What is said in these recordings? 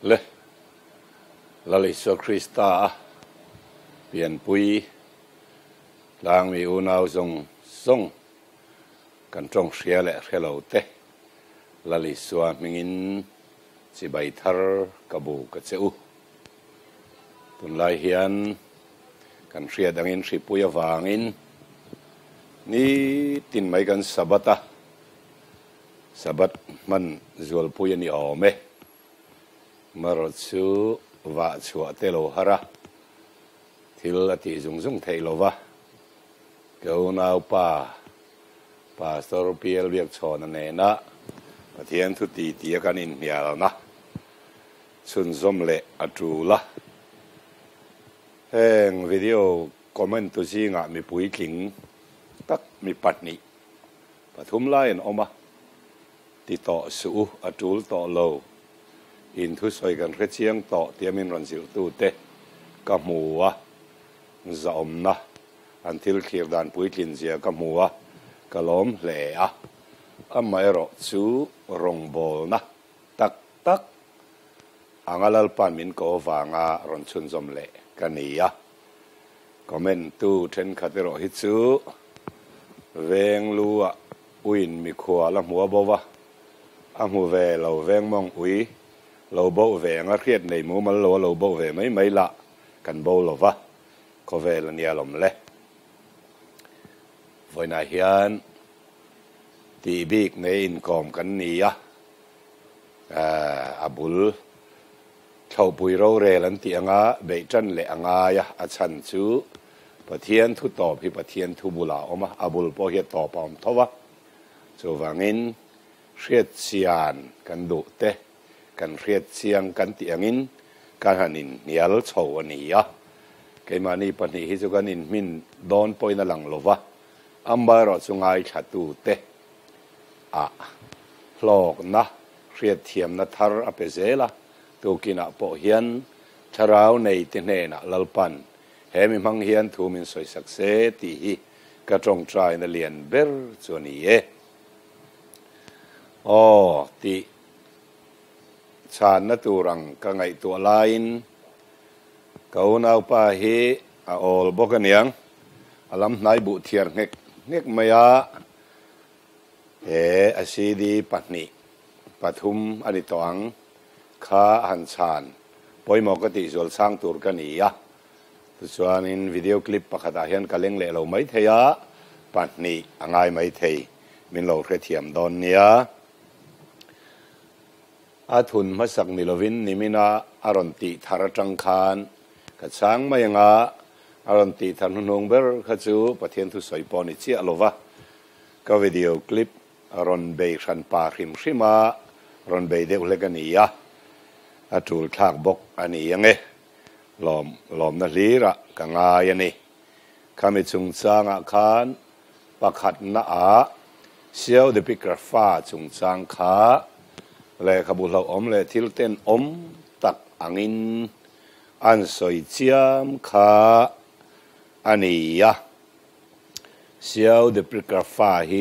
le laliso Krista pian pui lang mi unau song kan trong sia le hello te laliso mingin si bai thar kabu ka cheu tun lai hian kan ria dangin ri pui awangin ni tin mai kan sabat man zual pui ani ome marchu wa chua te lo hara thil ati zung thei lo wa ko nau pastor piel biak chon ne na pathian thu ti kan in mial na chun zom le atula heng video comment tu singa mi pui tling tak mi patni pathum lain oma ti to su atul to lo in thu soi kan re chiang to tiamin ron sil tu te ka muwa zaom na until khir dan pui tlin zia ka muwa kalom le a amai ro chu rong bol na tak angalal pan min ko wanga ron chun zom le kania comment tu then khatero hi chu veng lua uin mi khwa la muwa bowa amu ve lo veng mong ui lo bo ve nga khiet nei mu mal lo bo ve mai la kan bo lo wa ko ve la nia lom le voi na hian ti bik nei in kom kan nia abul thau pui ro re lan ti anga be chan le anga ya a chan chu pathian thu to phi pathian thu bula oma abul po he to pom thowa chu wangin riat sian kan du te kan riat siang kan ti angin kan hanin nial chho ani ya ke mani pani hi chu kan in min don poina lang lova amba ro chungai thatu te a hlok na riat thiam na thar apezela tu kina po hian tharau nei te ne na lalpan hemi mang hian thu min soi sakse ti hi ka tong trai na lian ber chuni e ti chan na turang ka ngai tu lain kau nau pa hi a ol bokaniang alam nai bu thiar ngek maya asidi patni pathum ani toang kha han chan poimo ka ti zol sang tur kania chuanin video clip pakhata hian kaleng le lo mai theya patni angai mai thei min lo khe thiam don nia athun masak nilovin nimina aronti tharatang khan ka chang mayanga aronti thanunong ber khachu pathian thu soiponi chi alova ka video clip aron be khan pa hrim ron be de ulegania atul thak bok ani yange lom na lira ka nga yani kami chung changa khan pakhat na a siau de pikrafa chung chang kha le khabul ho om le thil ten om tak angin an soi chiam kha ania siau de pikrafa hi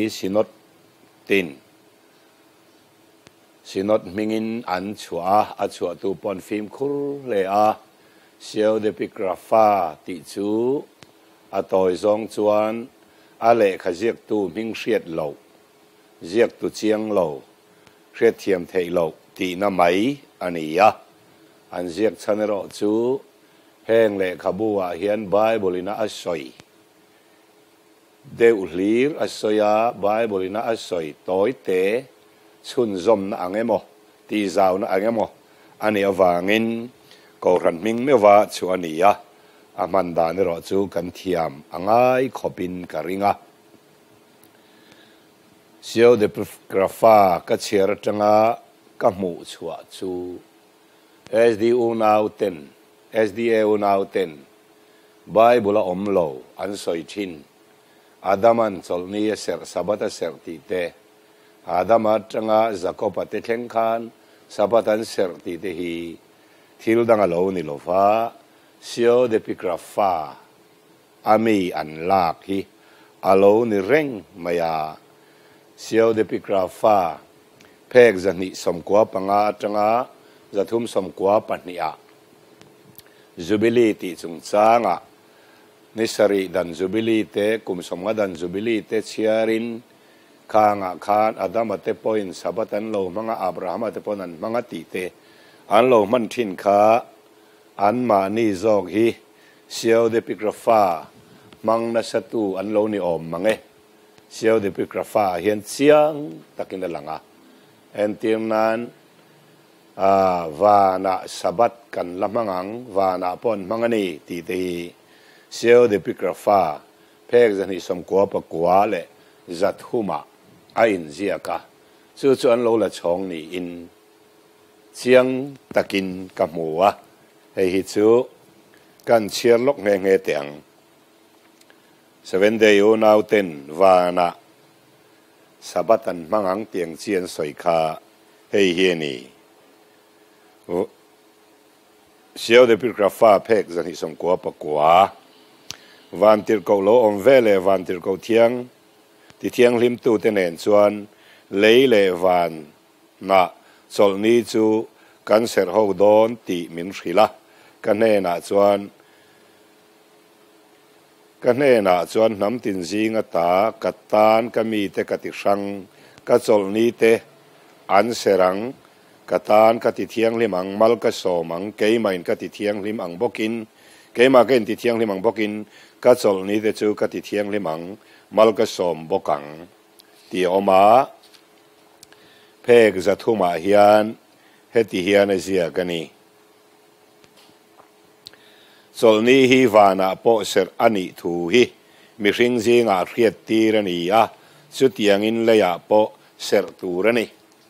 sinot mingin an chua tu pon phim khur le a siau de pikrafa ti chu atoi zong chuan a le khajiak tu ming hriat lo ziak tu chiang lo hriat thiam thei lo ti na mai ania an ziak chanero chu heng le khabuwa hian bible ina asoi deu hlir asoya bible ina asoi toi te chun zom na angemo ti zau na angemo ani awangin ko ran ming mewa chu ania amanda ne ro chu kan thiam angai khopin karinga siau de grafa ka cher tanga ka mu chua chu sda unauten bible om lo an soi thin adaman cholni ser sabata ser ti te adama tanga zakopa te thleng khan sabatan ser ti te hi thil danga lo ni lova siau de pikrafa ami an lak hi alo ni reng maya siau de pikrafa phek zani somkwa panga tanga zathum som kwa pahnia jubilee ti chung changa nisari dan jubilee te kum somnga dan jubilee te chiarin khanga khan adama te point sabatan lo manga abraham te ponan manga ti te an lo man thin kha an ma ni zog hi siau de pigrafa mang na satu an lo ni om mange siau de pigrafa hian chiang takin langa en tim nan vana sabat kan lamangang vana pon mangani ti te siau de pigrafa phek zan hi som kwa pa kwa le zat huma ain ziaka chu chu an lo la chong ni in chiang takin kamua hei hi chu kan chiar lok nge nge tiang 7 day o now 10 vana sabatan mangang tiang chian soi kha hei hi ni siau de pigrafa phek zan hi som kwa pa kwa van tir ko lo om vele van tir ko thiang ti thiang lim tu te nen chuan lei le van na chol ni chu kan ser ho don ti min rila kan ne na chuan nam tin zinga ta katan kami te kati sang ka chol ni te an serang katan kati thiang limang mal ka somang keimain kati thiang lim ang bokin keima ken ti thiang limang bokin ka chol ni te chu kati thiang limang mal ka som bokang ti oma phek zathuma hian heti hian azia kani chol ni hi vana po ser ani thu hi mi hring zinga hriat tir ani a chu tiang in leya po ser turani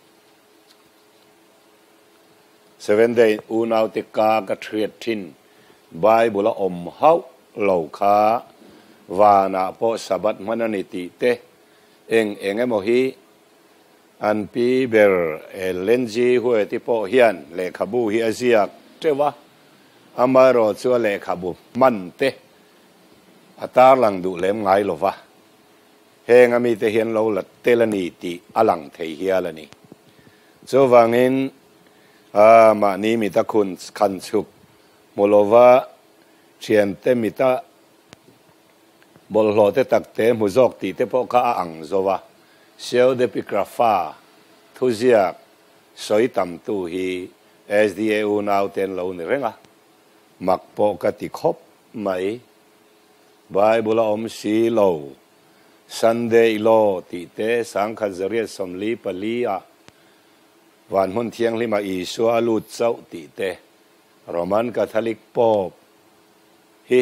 7 day unau te ka thriat thin bible om hau lo kha vana po sabat manani ti te eng emo hi an pi ber lenji hue ti po hian le khabu hi aziak tewa amaro chu le khabu man te atar lang du lem ngai lova hengami te hian lo la telani ti alang thei hialani chu wangin ma ni mi ta khun khan chuk molova chian te mi ta bol lo te tak te mu zok ti te po ka ang zowa siau de pigrafa thuzia soi tam tu hi sda u now ten lo ni renga mak po ka ti khop mai bible om si lo sunday lo ti te sang kha zaria somli palia wan hun thiang lima isu alu chau ti te roman catholic pop hi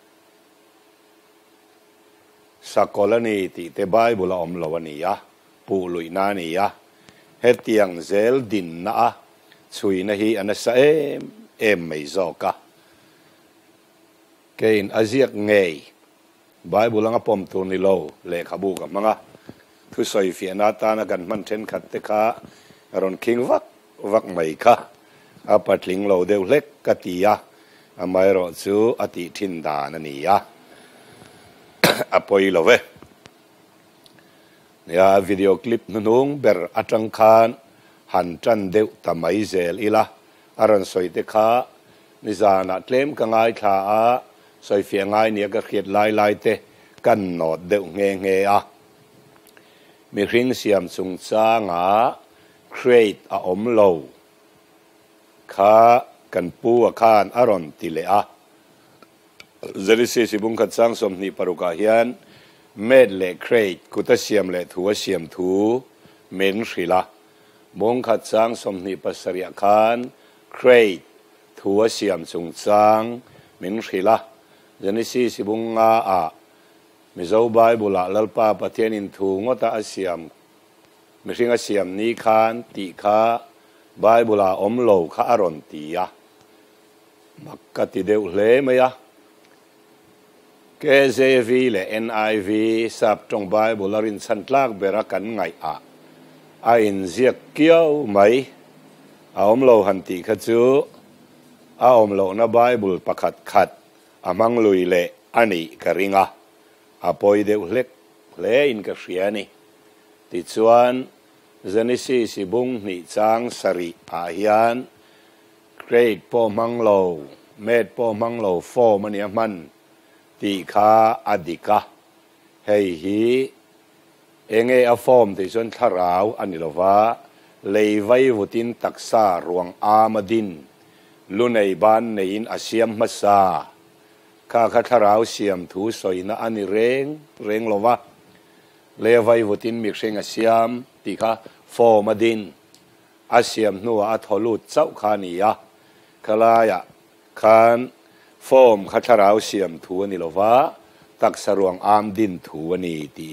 sakolani ti te bible om lawaniya pu luina niya hetiang zel din na chui na hi anasa em mai zoka kein aziak ngei bible anga pom tu ni lo le khabu ka manga thu soi fiana ta na gan man then khat te kha aron king vak mai kha apatling lo deu lek katia amai ro chu ati thin da na ni ya apoi love ya video clip nung ber atang khan han chan deu tamai zel ila aron soi te kha nizana tlem ka ngai kha a soi fia ngai nia ka khiat lai te kan not deu nge a mi hring siam chung cha nga create a om lo kha kan pu a khan aron ti le a zerisi sibung khat sang som ni paruka hian med le create kuta siam le thuwa siam thu men rila mong khat sang som ni pasaria khan create thuwa siam chung chang men rila zerisi sibung nga a mizo bible la lalpa pathian in thu ngota asiam mi hring asiam ni khan ti kha bible a om lo kha aron ti ya makati deu hle maya KJV le NIV sap tong bible arin santlak bera kan ngai a in ziak kiau mai a om lo han ti kha chu a om lo na bible pakhat khat amang lui le ani karinga apoi deu hlek hle in ka hriani ti chuan zanisi sibung ni chang sari a hian grade ปอมังโลเมดปอมังโลโฟมันเนี่ยมันตีขาอดิกะเฮฮีเองอฟอมที่ส่วนทาราวอันนี้เราว่าเลยไว้วุตินตักษารวงอามาดินลุในบ้านในอินอาเซียมมาซาข้าทาราวเสียมถูสอยนะอันนี้เร่งเราว่าเลยไว้วุตินมิกเซงอาเซียมตีขาโฟมาดินอาเซียมนัวอัทอลุดเจ้าขานียะขลายะขานโฟมข้าทาราวเสียมถูนี่เราว่าตักษารวงอามดินถูนี่ตี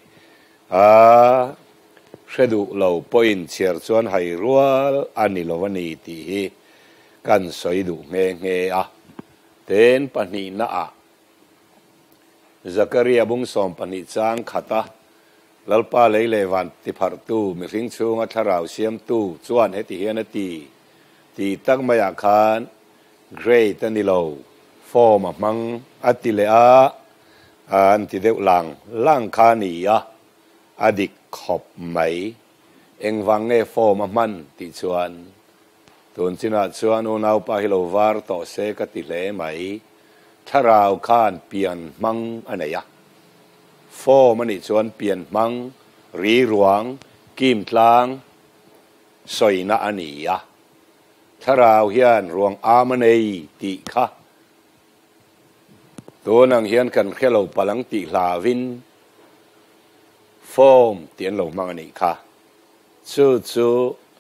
เสดูเราปอยน์เชียร์ชวนให้รัวอันนี้เราวันนี้ที่กันสอยดูเงะเต็นปนีน่าซักรียบุงสอมปนีจางขัดลัลปาเลยเลวันที่พัดตู้มีริงชูงอัทราวเสียมตู้ชวนให้ที่เฮนตีตั้งมาอยากขานเกรย์ตันนี่เราฟอร์มมังอัติเลอันที่เดือดลังขานีอดีตขอบไหมเอ็งวังเงโฟมามันติชวนตุนจินาชวนอุณาปะฮิโลวาร์ต่อเสกติเลไหมถ้าเราข้านเปลี่ยนมังอันไหนโฟมันนี่ชวนเปลี่ยนมังรีหลวงกิมทลางสอยนาอันนี้ถ้าเราเฮียนรวงอามันเอติค่ะตัวนังเฮียนกันแค่เราพลังติลาวินโฟมเตียนหลงมังนี่ค่ะจู่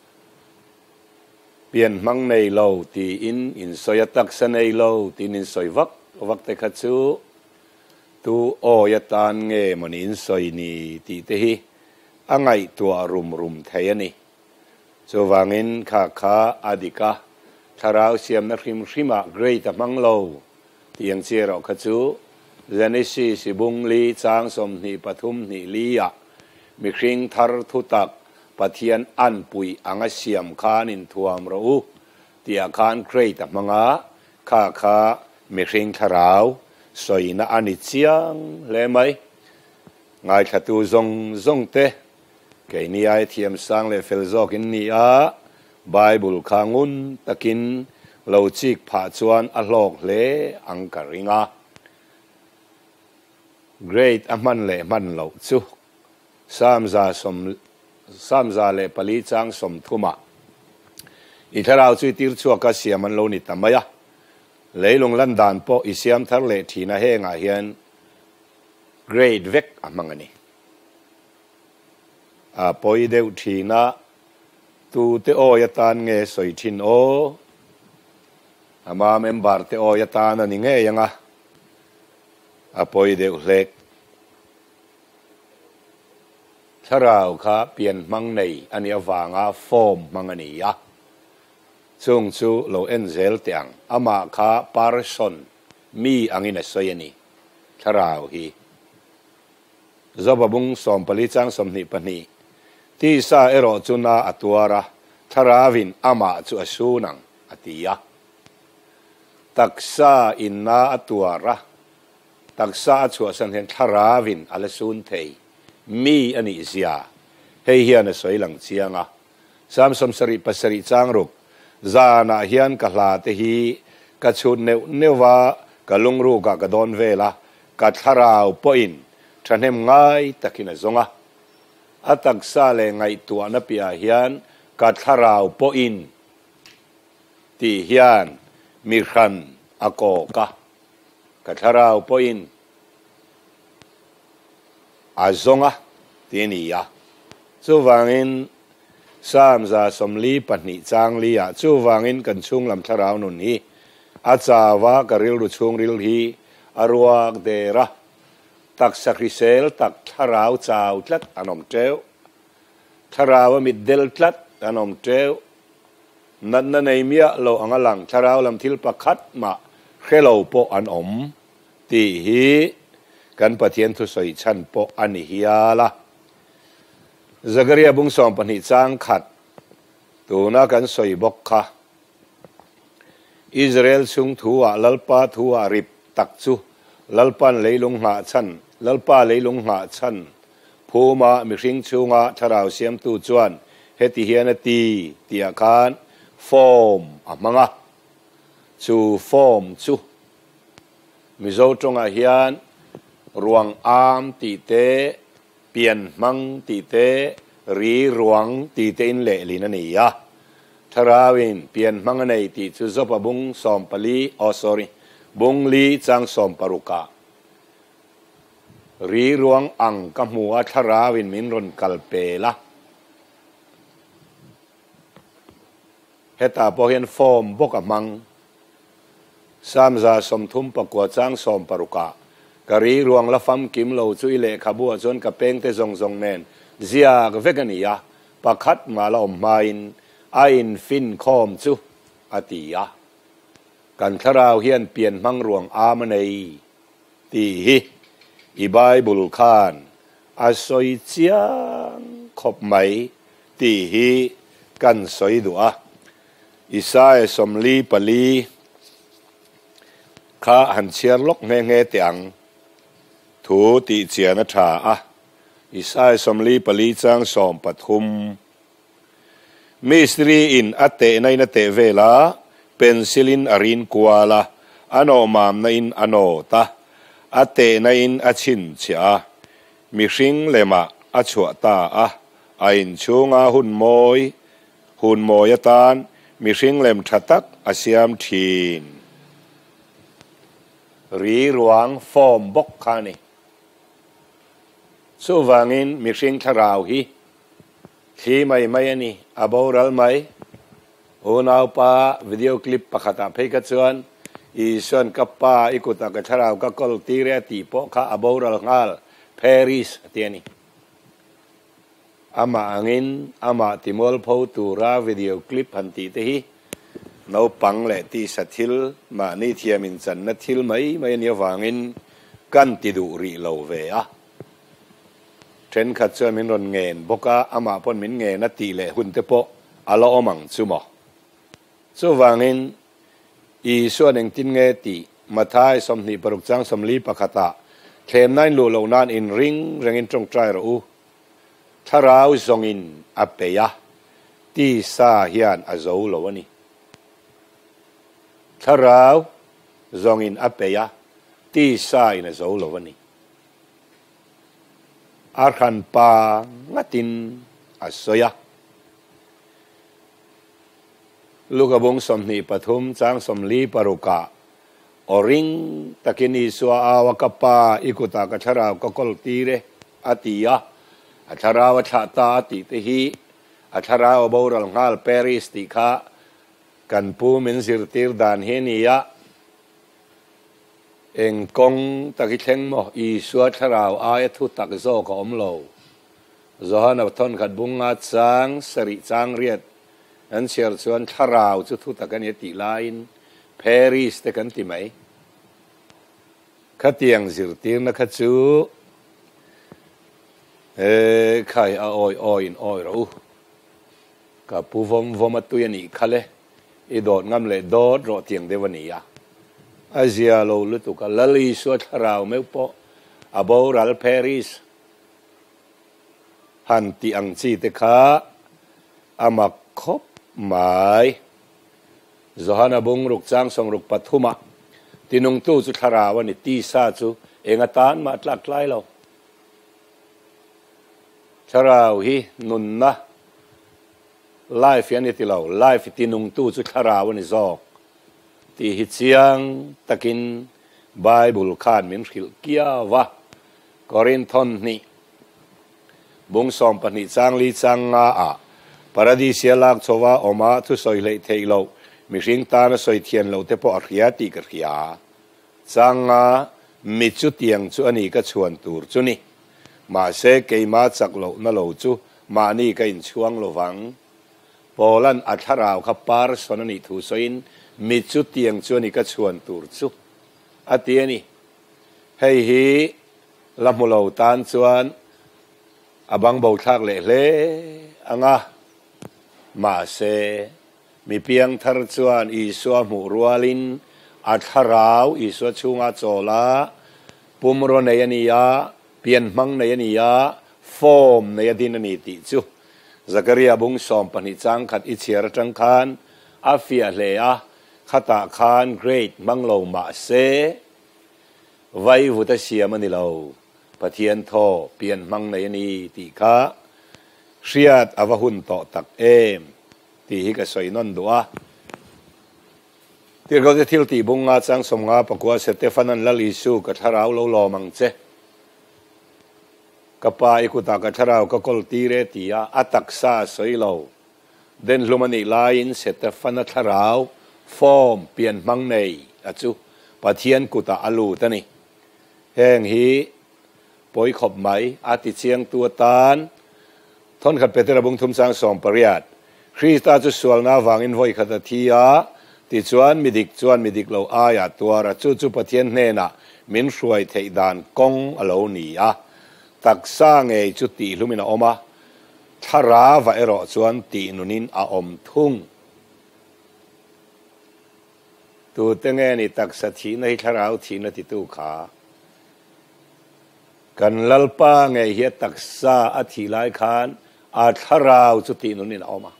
เปลี่ยนมังในเราตีอินสอยตักษในเราตีนินสอยวักแต่ขัดจู่ตูโอยตานเงมันอินสอยนี่ตีเตหิอังไงตัวรุมเทียนี่จวางินข้าอดิกะทาราวเสียมนักริมะเกรย์แต่มังเราที่ยังเชื่อเราขัดจู่เจนิสีสิบุงลีจางสมนีปทุมนีลียะมีคริงทาร์ทุตักปะเทียนอันปุยอังเสียมคานินทวมรูที่อาคารเกรย์มังข้ามีคริงทาราวสอยนาอนิจยังเลยไหมไงขัดูซงเตเกนี่ไอเทียมสังเลเฟลโซกินนี่ไบเบิลขางุนตะกินเราจิกผาจวนอโลกเลอังการิงgreat มันเลมันเราจูสามซาเลปลีจังสมทุมาอีทาราจุยติรชัวกัสเสียมันโลนิตามายะเลยลงลันดานปออิเสียมทาร์เลทีน่าเฮงอาเฮียน great เวกมังนี่ปอยเดวทีน่าตูเตโอยตานเงสอยทินโอมาเมมบาร์เตโอยตานันเงยังปอยเดวเล็กถ้าเราข้าเปลี่ยนมังในอันนี้วางโฟมมังนี่ช่วงชูโลเอ็นเซลเตียงอามาข้าปาร์ซอนมีอังอินสอยนี่ถ้าเราฮีจบบุงสมผลิตจังสมนิปนีที่ซาเอโรจุนาอัตัวระถ้าราวินอามาจูอสูนังอติยะตักษาอินนาอัตัวระตักษาชัวสันเห็นถ้าราวินอัลซูนเทยมีอันนี้เสียเฮียนสวยหลังเชียงสามสมสริปัสริจางรุกจานาเฮียนกะลาเตฮีกะชุนเนวากะลุงรูกะกะดอนเวลากะทาราวปอินฉันเห็นง่ายตะกินจงอัตักษาเลง่ายตัวนับยาเฮียนกะทาราวปอินที่เฮียนมีขันอโกกะทาราวปอินอาจงที่นี่จู่วางินสามจาสมลีปนิจางลีจู่วางินกันช่วงลำทาราวนุนฮีอาจาวากริลรุช่วงริลฮีอารวากเดระตักสักริเซลตักทาราวจ้าวทัดอนอมเจ้าทาราวมิดเดลทัดอนอมเจ้านั่นในเมียเราอังลังทาราวลำทิลปะคัดมาเขลาโปอันอมตีฮีกันปะเทียนทุสอยชันปออันฮิยาละซักรียบุงสอมปนิจางขัดตัวนักันสอยบกค่ะอิสราเอลซุงทัวลัลปาทัวริบตักจูลัลปันเลยลงหาชันลัลปาเลยลงหาชันผู้มามิริงชูงาทาราวเสียมตูจวนเฮติเฮียนตีอาคารโฟมมังชูฟอมชูมิโซจงอาเฮียนรวงอามตีเตเปลี่ยนมังตีเตรีรวงตีเตอินเละลีนันนี่ยะทาราวินเปลี่ยนมังในตีจุซบบุงสอมปลีsorry บุงลีจังสอมปรุกะรีรวงอังกมัวทาราวินมินรนกัลเปละเฮตาพอเห็นฟอมบกมังสามจาสมทุมปะกัวจังสอมปรุกะกรีรวงละฟัมกิมโลจุยเลขบัวจนกับเป็งเตจงจงเนนเจียกเวกันียะปะคัดมาลอมมาอินอินฟินคอมจุอติยะกันทราวเฮียนเปลี่ยนมังรวงอามันเอตีฮิอีไบเบิลคานอาศัยเจียงขบไหมตีฮิกันสอยดัวอิสายสมลีปลีข้าหันเชียร์ลกเงเงเตียงถูติเจียนชาอิสายสมลีปลีจังสอมปฐุมมิสตรีอินอเตในนเตเวลาเป็นซิลินอรินกัวลาอโนมามในอินอโนตาอเตในอินอชินเชียมิชิงเลมาอชวตาอินชูงาหุนโมยตานมิชิงเลมทัตักอาเซียมทีนรีรวงฟอมบกคานีสุวางินมิชิงทราวฮีที่ไม่อันนี้อาบอรัลไม่โอนเอาป้าวิดีโอคลิปปะขัดเพกัดส่วนอีส่วนกับป้าอีกุตากระชราวก็กอลตีเรตีโปข้าอาบอรัลงาลปารีสที่นี่อามาอังินอามาติมอลพูตูราวิดีโอคลิปพันตีเตฮีนปังเลตีสัติลมานี่เทียมินสันนัติลไม่เนียวฟังินกันติดูรีโลเวียเทรนขัดเชื่อมินรอนเงินบกอามาพนมินเงินนัตีเลหุ่นเตโปอาลอมังซุมอสุวังินอีส่วนหนึ่งตินเงตีมาท้ายสมนิปรุกจังสมลีปะขตาเทมนั่นลูโลนานอินริงเริงอินตรงใจรู้ทาราวซงอินอเปียตีซาเฮียนอาโจโลวนีทาราวซงอินอเปียตีซาอินอาโจโลวนีอาร์คันปางตินอาโซยาลูกบงสมนิปฐุมจังสมลีปรุกะอริงตะกินีสวาอาวกปาอิกุตากชราวกกลตีเรอติยะอัชราวชาตาติเตหิอัชราวบอรัลงาลปารีสติกะกันปูมินสิรติรดานเฮนียะเองกงตะกิเชงโมอีสวาชราวอายทุตักโซกอมโลจอห์นทอนขัดบุงอาจังสริจังเรียดอันเชื่อส่วนทาราวจุดทุตกันยติไลน์ปารีสแต่กันที่ไหมขัดยังสิรติรนักจูใครอ้อยรู้กับผู้ฟอมตุยนี่เขาเลยอีโดดงำเลยโดดรอเตียงเดวันนี้อาเซียโลลุตุกลลีสวดราวเมื่อปออาบอรัลปารีสฮันติอังซีเตคาอามาคบหมายจอห์นบุงรุกจังสงรุกปฐุมะที่นงตู้สุทราวันนี้ตีซาจูเองตานมาตลักไล่เราชราวฮีนุนนะไลฟ์ยันที่เราไลฟ์ที่นุ่งตู้สุขราวันนี้จอกที่ฮิตเสียงตะกินไบเบิลคานมินขิลเกียวะกอรินทอนนี่บุงสอมปนิจังลีจังอาปาราดิเซียลักโซวาออกมาทุสอยเลยเทโลมิริงตานสอยเทียนเราเตปอร์ยาติกรยาจังมิจุเตียงจุอันนี้ก็ชวนตูรจุนี่มาเสกมาจากโลนั่นโลจูมานี่ก็อินช่วงโลวังโปลันอัฐราวขับปาร์สนนิทูสอินมิจุเตียงชวนนี่ก็ชวนตูรจูอันที่นี่ให้ฮีลำมุโลตันชวนอบังเบาทักเล่อังมาเสมีเพียงทาร์ชวนอิสวามูรัวลินอัฐราวอิสวาชุงอาโจลาปุมโรเนยนิยาเปลี่ยนมังในนี้ยาฟอมในดินนี้ติจูซักริยาบุงสอมปนิจังขัดอิเชียร์จังคานอาฟิอาเลียขตาคานเกรดมังโลมาเซไว้วุตเสียมันนี่เราปะเทียนทอเปลี่ยนมังในนี้ตีข้าเสียดอวหุนต่อตักเอมตีฮิกสอยนนดัวที่เราจะทิลตีบุงงาจังสมงาปกว่าเสเตฟานันลลิสูกัทราวโลมังเจกับปายกุตากัทราวก็กลตีเรตียอัตักซาสอยโลเดินลุมันอีไลน์เสเตฟานัทราวฟอร์มเปลี่ยนมังในอาจูปะเทียนกุตาอลูตันนี่แห่งฮีปอยขบไหมอาติเชียงตัวตานทนขัดเปเตระบุงทุมสังสองปริยัดคริสตาจุสวลนาวางอินไว้ขัดทียาติจวนมิดิกเราอายาตัวระจุปะเทียนเนนะมินช่วยเทดานกงอโลนียาตักสร้างเอจุติลุมินาอมาทาราวะเอรอจวนตีนุนินอาอมทุ่งตัวเตงเงนี่ตักสัทีในทาราวทีนติตุขากันลลปาไงเฮียตักษาอธิลายคานอาทาราวจุตินุนินออกมา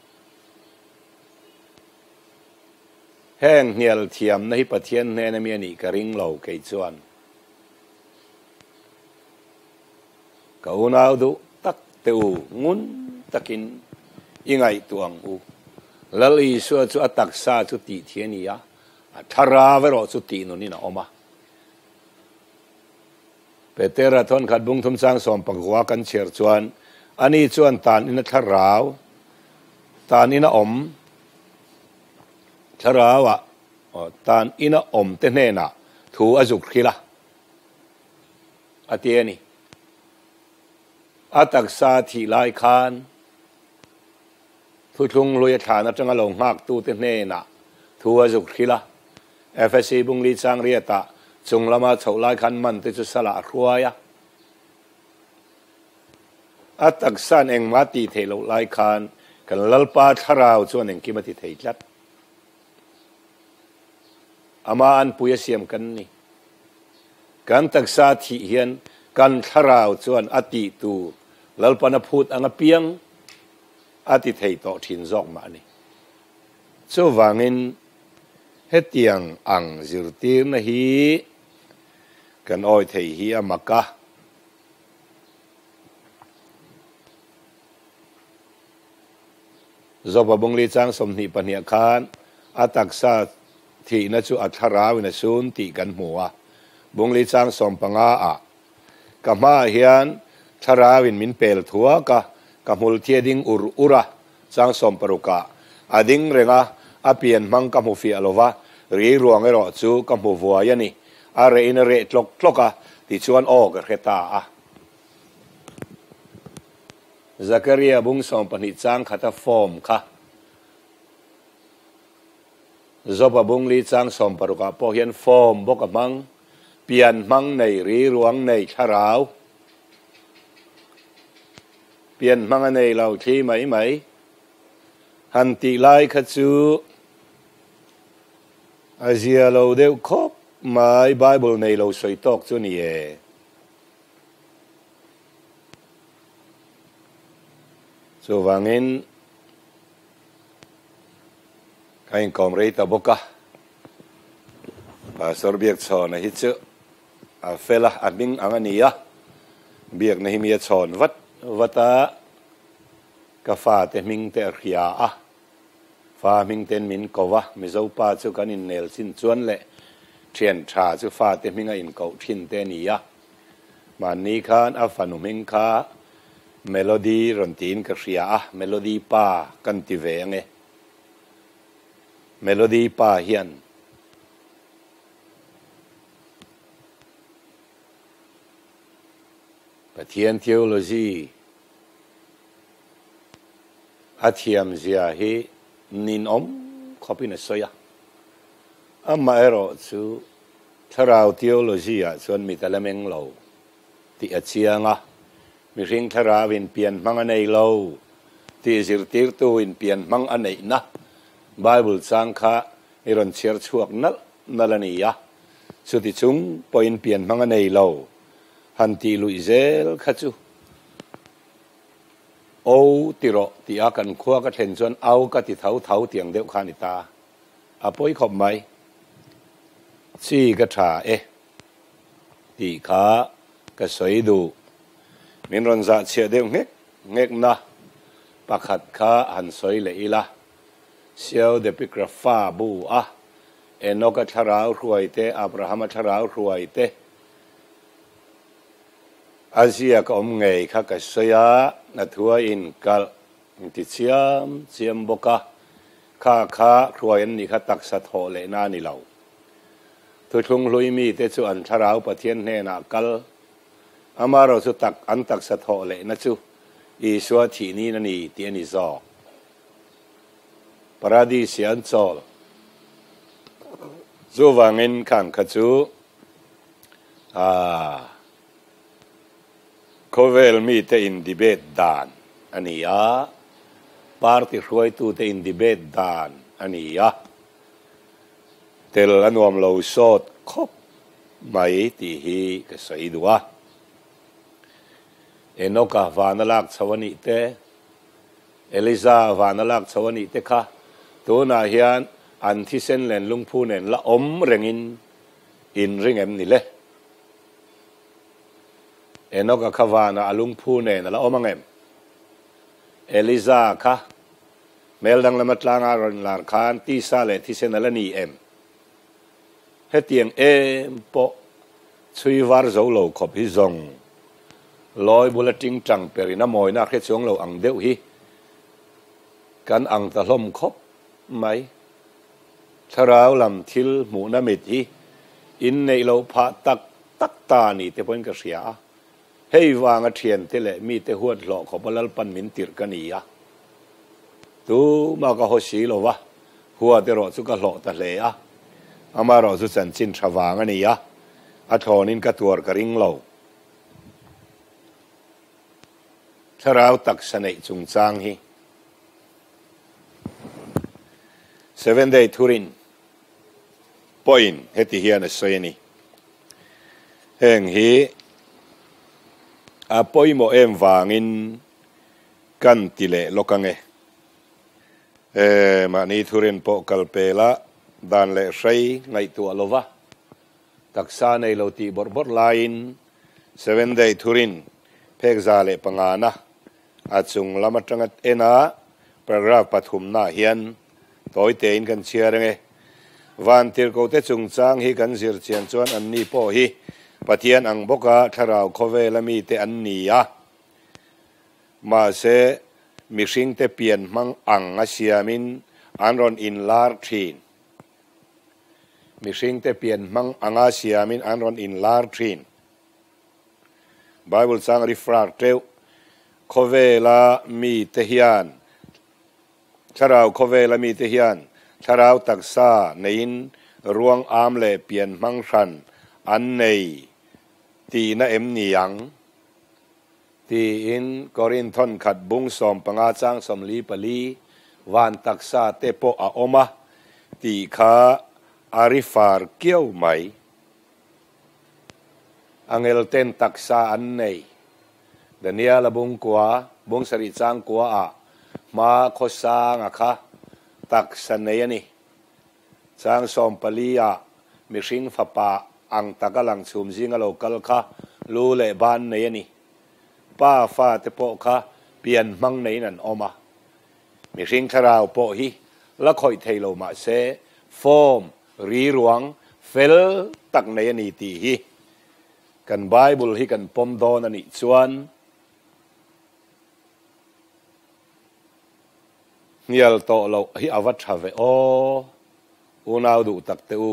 แห้งเหี่ยวเทียมในปะเทียนในนมีนี่กริงเหล่าเกยจวนก็อุณาดูตักเตวงุนตักินยังไงตัวงอูลลีสัวจุอตักษาจุติเทียนียาทาราวรอจุตินุนินออกมาเปเตระทนขัดบุงทุมสร้างสมปักหัวกันเชียร์จวนอันนี้จวนตานอินทราวตานอินอมทราวะตานอินอมเตเนนะถูอจุกขีละอเตียนี่อาตักซาทีลายคานทุทุงลุยฐานจังหลงมากตูเตเนนะถูอจุกขีละเอฟซีบุงลีจังเรียตาจงละมาเฉลายคันมันติจุสละครัวยอัตักษานเองมาตีเทลลายคันกันลลปาทราวจวนเองกิมาติเทจัดอามาอันปุยเสียมกันนี่กันตักษาที่เฮียนกันทราวจวนอติตูลลปานพูดอังเปียงอติเทโตทินจอกมานี่จวางินเฮตียงอังจิรตีนฮีกันอ้อยเทียฮีอามักกะจบบุงลีจังสมนิปัญญาคานอาตักษาที่นัจุอัทราวินสุนติกันหัวบุงลีจังสมปังอากัมาเฮียนทราวินมินเปลทัวกะกัมุลเทียดิงอุระจังสมปรุกะอดิงเรงะอาเปียนมังกัมหูฟิอโลวะรีรวงไอรอจูกัมหูวัวยานี่อะไรอินเรตลกะที่ชวนออกเรตาซักรียบุงสมปนิจังขัดฟอมค่ะจบบุงลีจังสมปรุกะพอเห็นฟอมบกมังเปลี่ยนมังในรีรวงในชาราวเปลี่ยนมังในเราที่ไหมหันติไลขจูอาเซียเราเดียวครบไม้ไบเบิลในเราสวยตกจุนี่ส่วนงินใครกอมเรตาบกะสรเบียกชอนฮิตเจเฟล่าอันมิงอังนี้อะเบียกในมีชอนวัดกาฟาเตมิงเตอร์ขียาฟามิงเตนมินกวะมิเจ้าป้าเจ้ากันอินเนลสินจวนเละเทียนชาเจ้าฟาเตมิงอินเกาทินเตนียมันนี้คานอัฟานุมิงคาเมโลดี้รอนตีนกระเสียเมโลดี้ป้ากันติเวงเมโลดี้ป้าเฮียนปะเทียนเทโอโลจีอาเทียมเสียฮีนินอมขอพินสอยอามาเอรอจูทาราวเทโอโลจีส่วนมีแต่ละเมงโลที่อาเชียงมีสิ่งทาราวินเปลี่ยนมังอันไหนเราที่สิรติรตัววินเปลี่ยนมังอันไหนนะไบเบิลสังฆะอิรันเชียร์ช่วงนั่นนี่สุดที่จุงปอยน์เปลี่ยนมังอันไหนเราฮันตีลุยเซลขัดจูโอติโรที่อากันขั้วก็เห็นส่วนเอาก็ที่เท้าเตียงเดียวขานิตาอาป่วยขบไหมซี่กระถาตีขากระสวยดูมินรอนจะเชียเดียวเงกนะปักขัดขาหันสวยเลยละเชียวเดปิกราฟ้าบูนกชราวรวยเตอับราฮัมชราวรวยเตอาเซียก็ไงข้ากสวยนัทัวอินกัลติเชียมบกะข้ารวยนี่ข้าตักสะทอเลนานี่เราทุกทุงลุยมีเตจุอันชราวปะเทียนเนนักกัลอามาเราสุตักอันตักสะทอเลนะจูอีสวทีนี้นั่นนี่เตียนิซอปราดีเสียนโซลจูวังเงินขันขจูโคเวลมีเตอินดิเบตดานอันนี้ปาร์ตี้รวยตูเตอินดิเบตดานอันนี้เตลอันวมเราโซดคบไม่ตีฮีก็ใส่ดัวนกวานลักษวนิเตเอลิซาวานลักษวนิเตค่ะตัวนาเฮียนอันที่เส้นเลนลุงพูเนนละอมเริงอินริงเอ็มนี่เลยนกขวานาลุงพูเนนละอมเอ็มเอลิซาค่ะเมลดังละมัดลางอารอนลาร์คานที่ซาเลที่เส้นละนี่เอ็มเฮตียงปอช่วยวาร์โซโลขบฮิซงลอยบุลติงจังเปรินามอยนักเขชงเราอังเดียวฮีกันอังตะลมคบไหมชราวลำทิลหมูนามิดฮีอินในเราพะตักตานี่เตปนกระเสียให้วางเทียนเตเลมีเตหัวหลอกขบลัลปันมินติรกันนี่ตูมากะโฮสีโลวะหัวเตรอสุกะหลอกตะเลอามารอสุสันชินชวางนี่อัทอนินกะตัวกระริงเราชราวตักสนัยจุงจางฮี7 day Turin point เฮติเฮียนสวยนี่แห่งฮีปอยโมวางินกันติเลโลกังมานี่ทุรินโปกัลเปล่าดานเลใช้ไงตัวโลวะตักษาในโลตีบอร์ไลน์7 day Turinเพกซาเลปังานะอาจุงลำจังเอนาปรากราปฐุมนาเฮียนตัวเตอินกันเชียร์วันที่เขาเตจุงจางฮีกันเสียเชียนชวนอันนี้พอฮีปะเทียนอังบกะทาราวโคเวลมีเตอันนี้มาเสมิชิงเตเปลี่ยนมังอังอาเซียมินอันรอนอินลาร์ทีนมิชิงเตเปลี่ยนมังอังอาเซียมินอันรอนอินลาร์ทีนไบเบิลสังริฟราเตวโคเวลมีเตฮิยันชราวโคเวลมีเตฮิยันชราวตักษาในอินรวงอามเลเปลี่ยนมังชันอันในตีน่าเอ็มนียังตีอินกอรินทอนขัดบุงสอมปังอาจางสมลีปลีวันตักษาเตโปอาโอมาตีขาอาริฟาร์เกี่ยวไหมอังเอลเตนตักษาอันในเดนียลบุงกัวบุงสริจางกัวมาโคสางค่ะตักษาเนียนี่จางสอมปลีมิชิงฟ้าป่าอังตะกลังชุมจิงโลกัลค่ะลูเลบานเนียนี่ป้าฟ้าเตโปค่ะเปลี่ยนมังในนั่นออกมามิชิงชราวโปฮีละคอยเทโลมาเซโฟมรีรวงเฟลตักเนียนี่ตีฮีกันไบเบิลฮีกันปมโดนันนี่ชวนนี่ลโตเราฮีอาวัตชาเวโออุนาวดูตักเตอู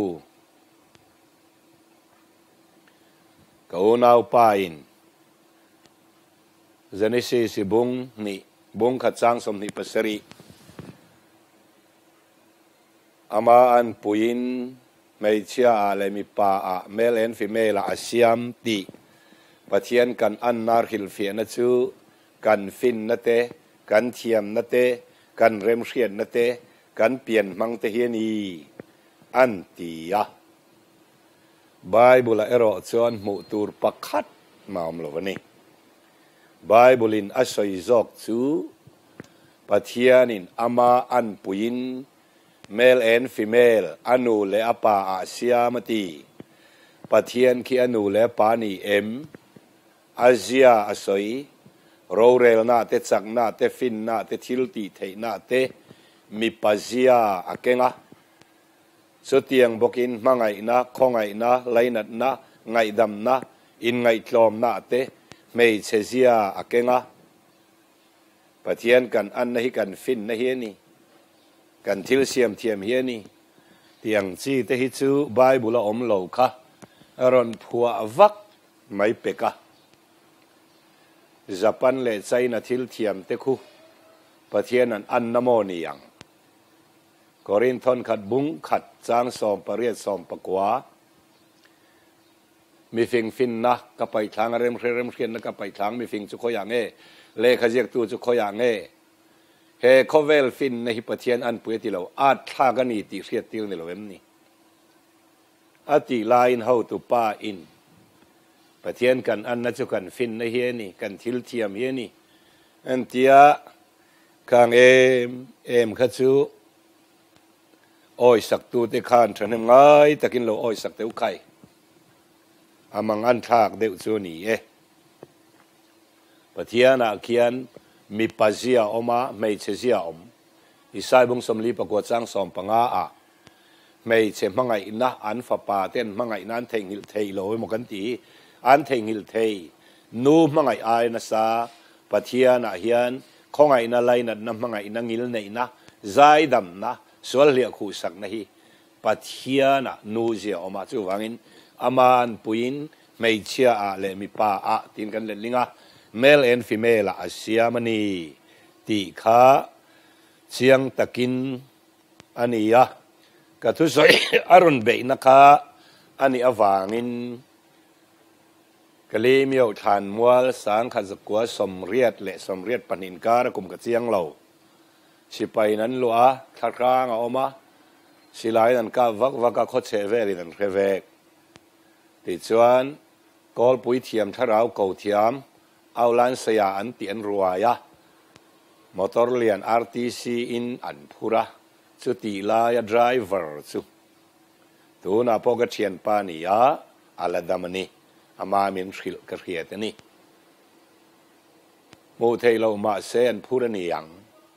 ก็อุนาวปาอินเจนิซีสิบุงนี่บุงขัดจางสมนิปัสรีอามาอันปุยินไม่เชื่ออะไรมีป่าเมลเอ็นฟิเมลอาเซียมตีปะเทียนกันอันนาร์ฮิลเฟียนจูกันฟินนเตกันเทียมนเตกันเรมเชียนนเตกันเปลี่ยนมังเตเฮียนีอันตีไบเบิลเอโรชวนมุตูร์ปักขัดมาอมโลวันนี้ไบเบิลินอัศยจอกจูปะเทียนินอามาอันปุยิน male and female anu le apa asia mati pathian khi anu le pa ni em azia asoi rorel na te chak na te fin na te thil ti thei na te mi pazia akenga so tiang bokin mangai na khongai na lainat na ngai dam na in ngai tlom na te mei chezia akenga pathian kan an na hi kan fin na hi ni kan thil siam thiam hi ni tiang chi te hi chu bible om lo kha aron phua vak mai peka Japan le China thil thiam te khu pathian an namo ni yang Korin thon khat bung khat chang som pariat som pakwa mi fing fin na ka pai thang rem khian na ka pai thang mi fing chu khoyang e le khajek tu chu khoyang e he khovel fin na hi pathian an pui ti lo a tha ga ni ti hriat til ni lo em ni ati line how to pa in pathian kan an na chu kan fin na hi ni kan thil thiam hi ni an tia kang em kha chu oi sak tu te khan than ngai takin lo oi sak teu khai amang an thak deuh chu ni e pathiana khian mi pazia oma mei chezia om isai bung somli pakwa chang som panga a mei che mangai na an fa pa ten mangai nan theng hil thei lo mo kan ti an theng hil thei nu mangai ai na sa pathiana hian khongai na laina na mangai na ngil nei na zai dam na sual lia khu sak na hi pathiana nu zia oma chu wangin aman puin mei chia a le mi pa a tin kan le linga male and female asiamani ti kha chiang takin ania ka thu soi arun be na kha ani awangin kalimio than mual sang kha zakwa somriat le somriat panin kar kum ka chiang lo sipai nan lua thakrang a oma silai nan ka vak kho che ve ri nan revek ti chuan kol pui thiam tharau ko thiam aulan saya an ti an ruaya motor lian RTC in an phura chu ti la ya driver chu tu na poga thian pa ni ya aladamani ama min khil ka khiat ni mo thei lo ma se an phura ni yang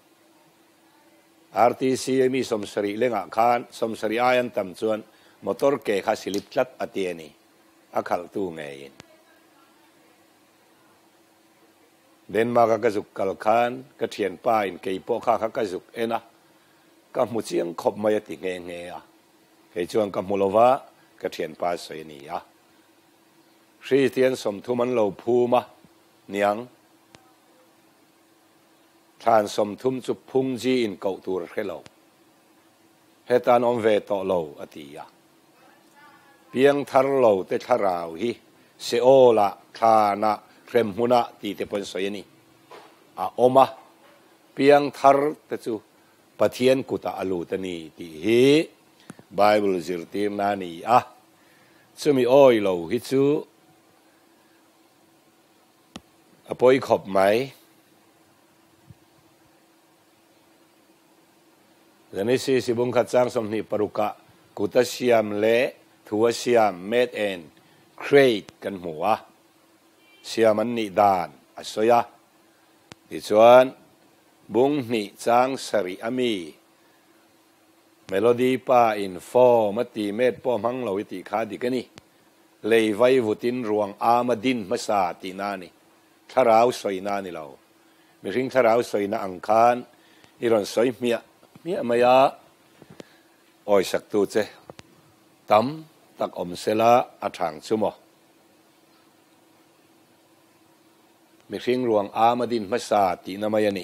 RTC mi somsari lenga khan somsari ayan tam chuan motor ke kha silip tlat atiani akhal tu ngein Denmark ka zuk kal khan ka thian pa in ke po kha ka zuk ena ka mu chiang khop mai ti nge a ke chuan ka mulova ka thian pa soi ni a Sri Tian som thuman lo phuma niang than som thum chu phung ji in ko tur khelo hetan om ve to lo atia piang thar lo te tharau hi se ola thana krem huna ti te pon soyani a oma piang thar te chu pathian kuta alu tani ti hi bible zirtim na ni a chumi oi lo hi chu apoi khop mai Zanisi sibung khatsang somni paruka kuta siam le thua siam made and create kan hua siaman ni dan asoya ti chuan bung ni chang sari ami melody pa in form mati met pom hang lo ti kha di kani lei vai vutin ruang amadin masa ti nani tharau soina ni lo mi ring tharau soina angkhan iron soi mia maya oi sak tu che tam tak om sela athang chumo mi ring ruang amadin masa ti namayani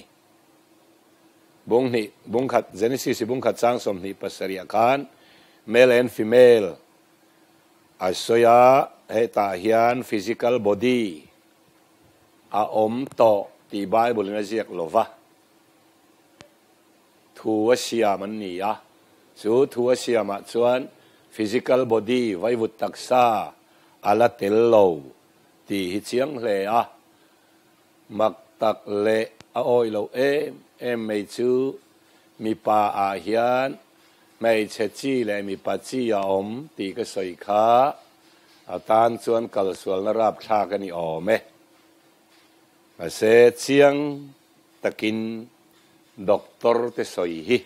bung khat Genesis bung khat chang som ni pasaria khan male and female asoya heta hian physical body a om to ti bible na ziak lova thua siaman ni ya chu thua siama chuan physical body vai vut taksa ala tello ti hi chiang hle a mak tak le a oi lo em mei chu mi pa a hian ไม่เชจีเลยมีปัจจียอมตีก็สอยขาอาตานส่วนกัลส่วนนราบชากันนี่ออมมาเสเชียงตะกินด็อกเตอร์เตสอยฮี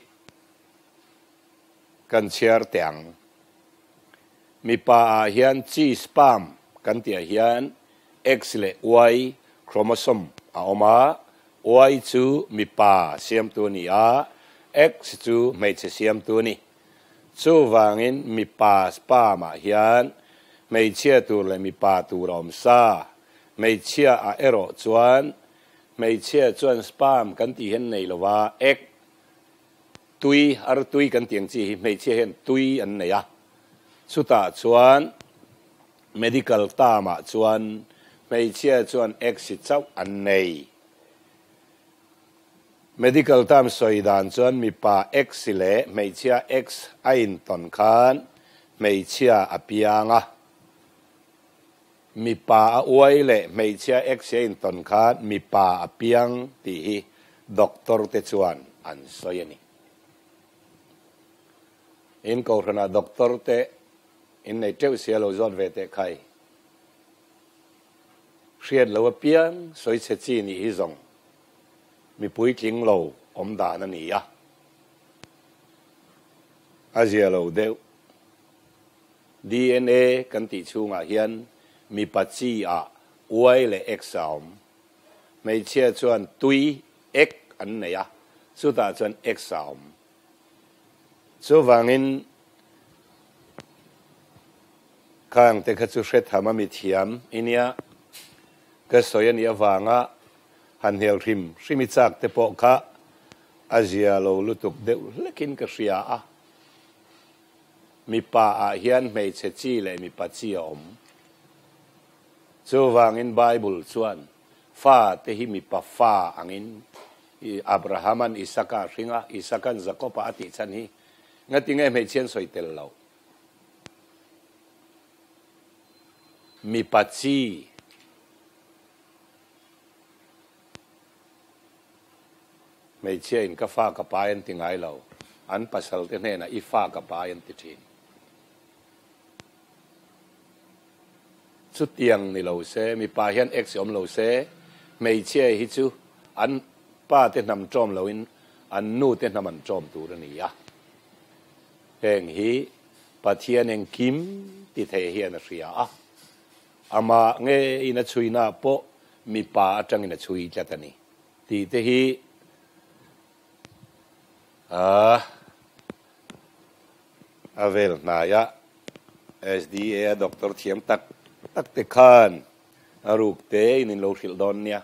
กันเชียร์เตียงมีป่าเฮียนจีสปามกันเตียเฮียน X เล Y โครโมโซมเอามา Y จูมีป่าเสียมตัวนี้X จูไม่ใช่เสียมตัวนี้จูวางินมีป่าสปามาเฮียนไม่เชื่อตัวเลยมีป่าตัวรอมซาไม่เชื่อเอโรจวนไม่เชื่อจวนสปามกันที่เห็นในละว่า X ตุยตุยกันเตียงจีไม่เชื่อเห็นตุยอันไหนสุตาจวน medical ตามาจวนไม่เชื่อจวน X เจ้าอันไหน medical ตามสอยดานจวนมีป่า X เล่ไม่เชื่อ X ไอ้ตอนคานไม่เชื่ออภิยังมีป่าอวยเล่ไม่เชื่อ X ไอ้ตอนคานมีป่าอภิยังที่ด็อกเตอร์เตจวนอันสอยนี่อินก็ขณะด็อกเตอร์เตอินในเจ้าเสียเราจอดเวทใครเสียเราเปียงสวยเสียจีนี่ฮิซงมีปุ๋ยทิ้งเราอมดานันนี่อาเจียเราเดียว DNA กันติชูงาเฮียนมีปัจจีอวยและ X สามไม่เชื่อชวนตุย X อันไหนสุดท้ายชวน X สามส่วนวางินข้างแต่ขจุเสธามามีเทียมอินเนียก็สวยนี่วางหันเฮลทิมสิมิจักเตปอกะอาเซียโลลุตุกเดวเล็กินกษยามีป่าเฮียนไม่เชจีเลยมีปัจจีอมส่วนวางินไบเบิลส่วนฟ้าเตหิมีป่าฟ้าอังินอับราฮัมันอิสกาสิงะอิสกันจักรปะอติชันฮีงั้นที่ไงไม่เชื่อสวยเตลเรามีปัจจีไม่เชื่ออินก็ฟ้ากับปายันที่ไงเราอันปัสสาวะเนี่ยนะอีฟ้ากับปายันติทินสุดยังนี่เราเสมีปายันเอ็กซ์อมเราเสไม่เชื่อฮิจูอันป้าเต้นนำจอมเราอินอันนู่เต้นนำมันจอมตัวนี่ยะแห่งฮีปัทยานังคิมติเทียนเสียอามาเงยอินัชุยนาโปมีป่าจังอินัชุยจัตนีตีเตฮีเวลนายะ SDA ด็อกเตอร์เทียมตักเตคานรูปเตอินโลชิลดอนเนี่ย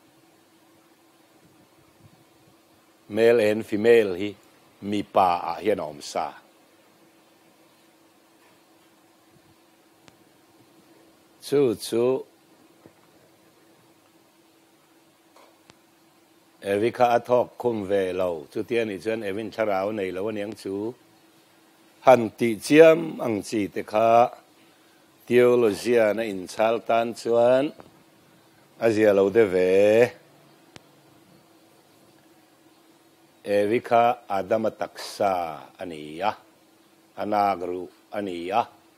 male and female ฮีมีป่าเฮียนอมซาชูเอวิคาทอกคุมเวลาจุดที่นี่จนเอวินชราวในละวันยังชูหันติเจียมอังจีเตคาเทโอโลจีในอินชัลตันชวนอาเซียเราเดเวเอวิคาอาดามตักษาอันนี้อานากรูอันนี้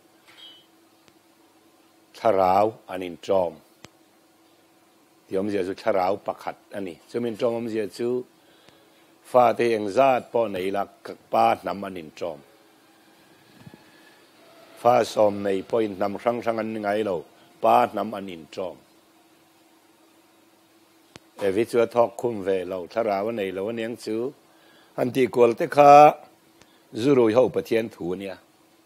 ชราวอันนี้จอมที่ผมจะจุชราวปักขัดอันนี้จะมีจอมผมจะจุฟ้าที่ยังจัดปอนในหลักป้านำอันนี้จอมฟ้าสมในปอยนำครั้งอันไงเราป้านำอันนี้จอมแต่วิจัยทอกคุมเวเราชราวในเราวันยังจุอันที่กวลเตค่าจุรุยเขาประเทียนถูเนี่ย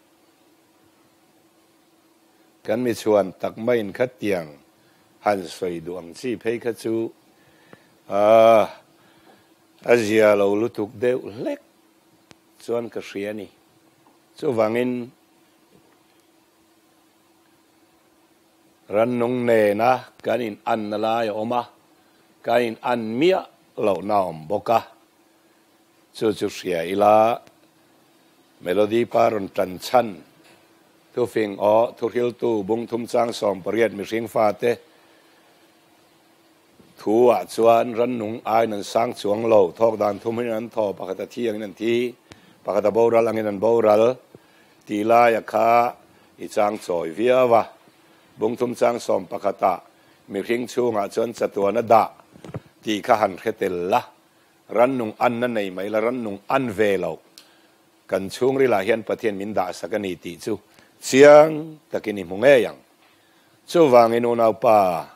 กันมีชวนตักไม่นขัดเตียงหันสวยดวงซีเพยขจูอาเซียเราลุตุกเดวเล็กชวนกระเสียนี่ชวังอินรันนงเนนะกันอินอันนลายออกมากันอินอันเมียเราหนอมบกะชูเสียอีลาเมโลดี้ปารอนจันชันทุฟิงทุริลตูบุงทุมจางสอมปริยดมีเสียงฟาเตทัวชวนรันนุงไอนันสังสวงโลทอกดานทุมให้นันทอปกติที่อย่างนั้นทีป pakhat a boral angin an boral ti lai a kha i chang choi viawa bung thum chang som pakhata mi hring chunga chon chatuana da ti kha han khetel la ran nung an na nei mai la ran nung an ve lo kan chung ri la hian pathian min da sakani ti chu chiang takini munge yang chu wangin unau pa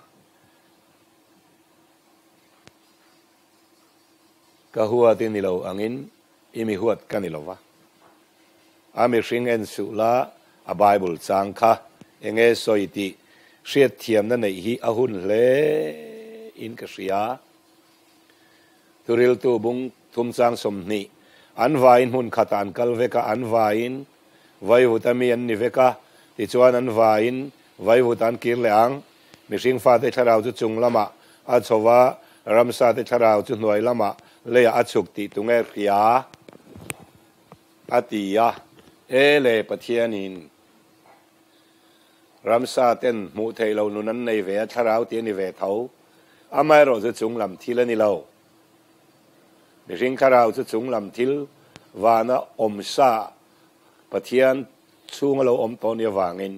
ka huat ni lo angin imi huat kanilova ami hring en su la a bible chang kha enge soiti hriat thiam na nei hi ahun hle in ka ria turil tu bung thum chang som ni an vain hun khatan kal veka an vain vai hutami an ni veka ti chuan an vain vai hutan kir leang mi hring fa te tharau chu chung lama a chowa ramsa te tharau chu hnuai lama le a chuk ti tunge ria atia ele pathianin ramsa ten mu thei lo nunan nei ve tharau ti ni ve tho amai ro chu chung lam thil ani lo mi hring kharau chu chung lam thil wana om sa pathian chung lo om to ni wangin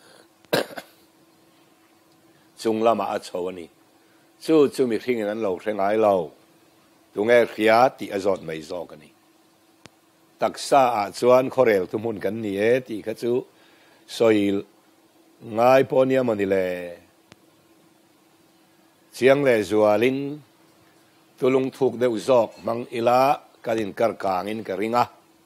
chung lama a chho ani chu mi hring an lo hrengai lo tunge khia ti azot mai zo kani taksa a chuan khorel tumun kan ni e ti kha chu soil ngai ponia manile chiang le zualin tulung thuk deuh zawk mang ila kalin karkangin ka ringa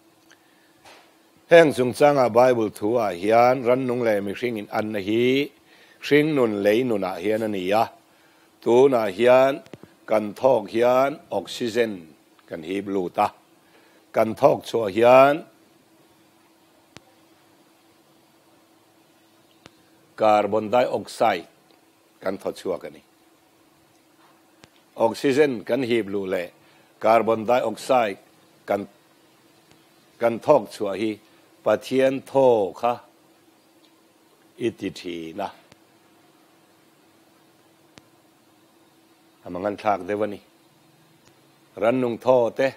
heng chung changa bible thua hian ran nung le mi hring in an hi hring nun lei nuna hian ania tu na hian kan thok hian oxygen kan hi bluta kan thok chu hian carbon dioxide kan tho chua kani oxygen kan hi blu le carbon dioxide kan thok chua hi pathian tho kha iti na amangan thak devani ran nung tho te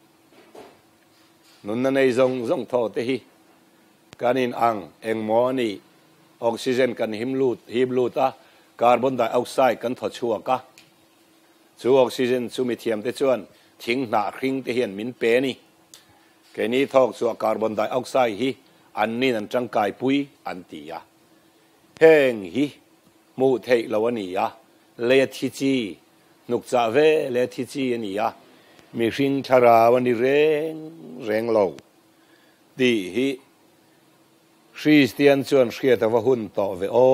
nun na nei zong tho te hi kanin ang eng mo ni oxygen kan himluta carbon dioxide kan tho chua ka chu oxygen chu mi thiam te chuan thing na hring te hian min pe ni ke ni thok chu carbon dioxide hi an ni nan tangkai pui an ti ya heng hi mu thei lo ani ya le thi chi nuk cha ve le thi chi ani ya mi hring thara wani reng lo ti hi Christian chuan hriat awa hun to ve o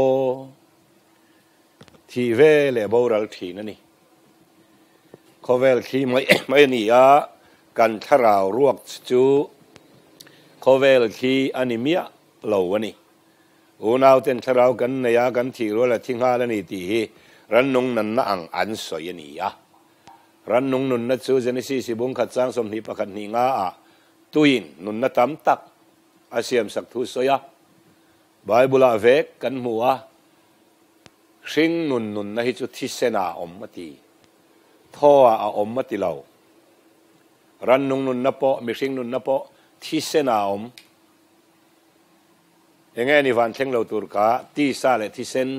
thi ve le boral thi na ni khovel thi mai ni ya kan tharau ruak chu khovel thi anemia lo ani unau ten tharau kan na ya kan thi ro la thingha la ni ti hi ran nung nan na ang an soi ani ya ran nung nun na chu genesis bung khat chang som ni pakhat ni nga a tuin nun na tam tak asiam sak thu soya bible a vek kan muwa hring nun na hi chu thisena om mati thoa a om mati lo ran nung nun na po mi hring nun na po thisena om enge ni van thleng lo tur ka ti sa le thisen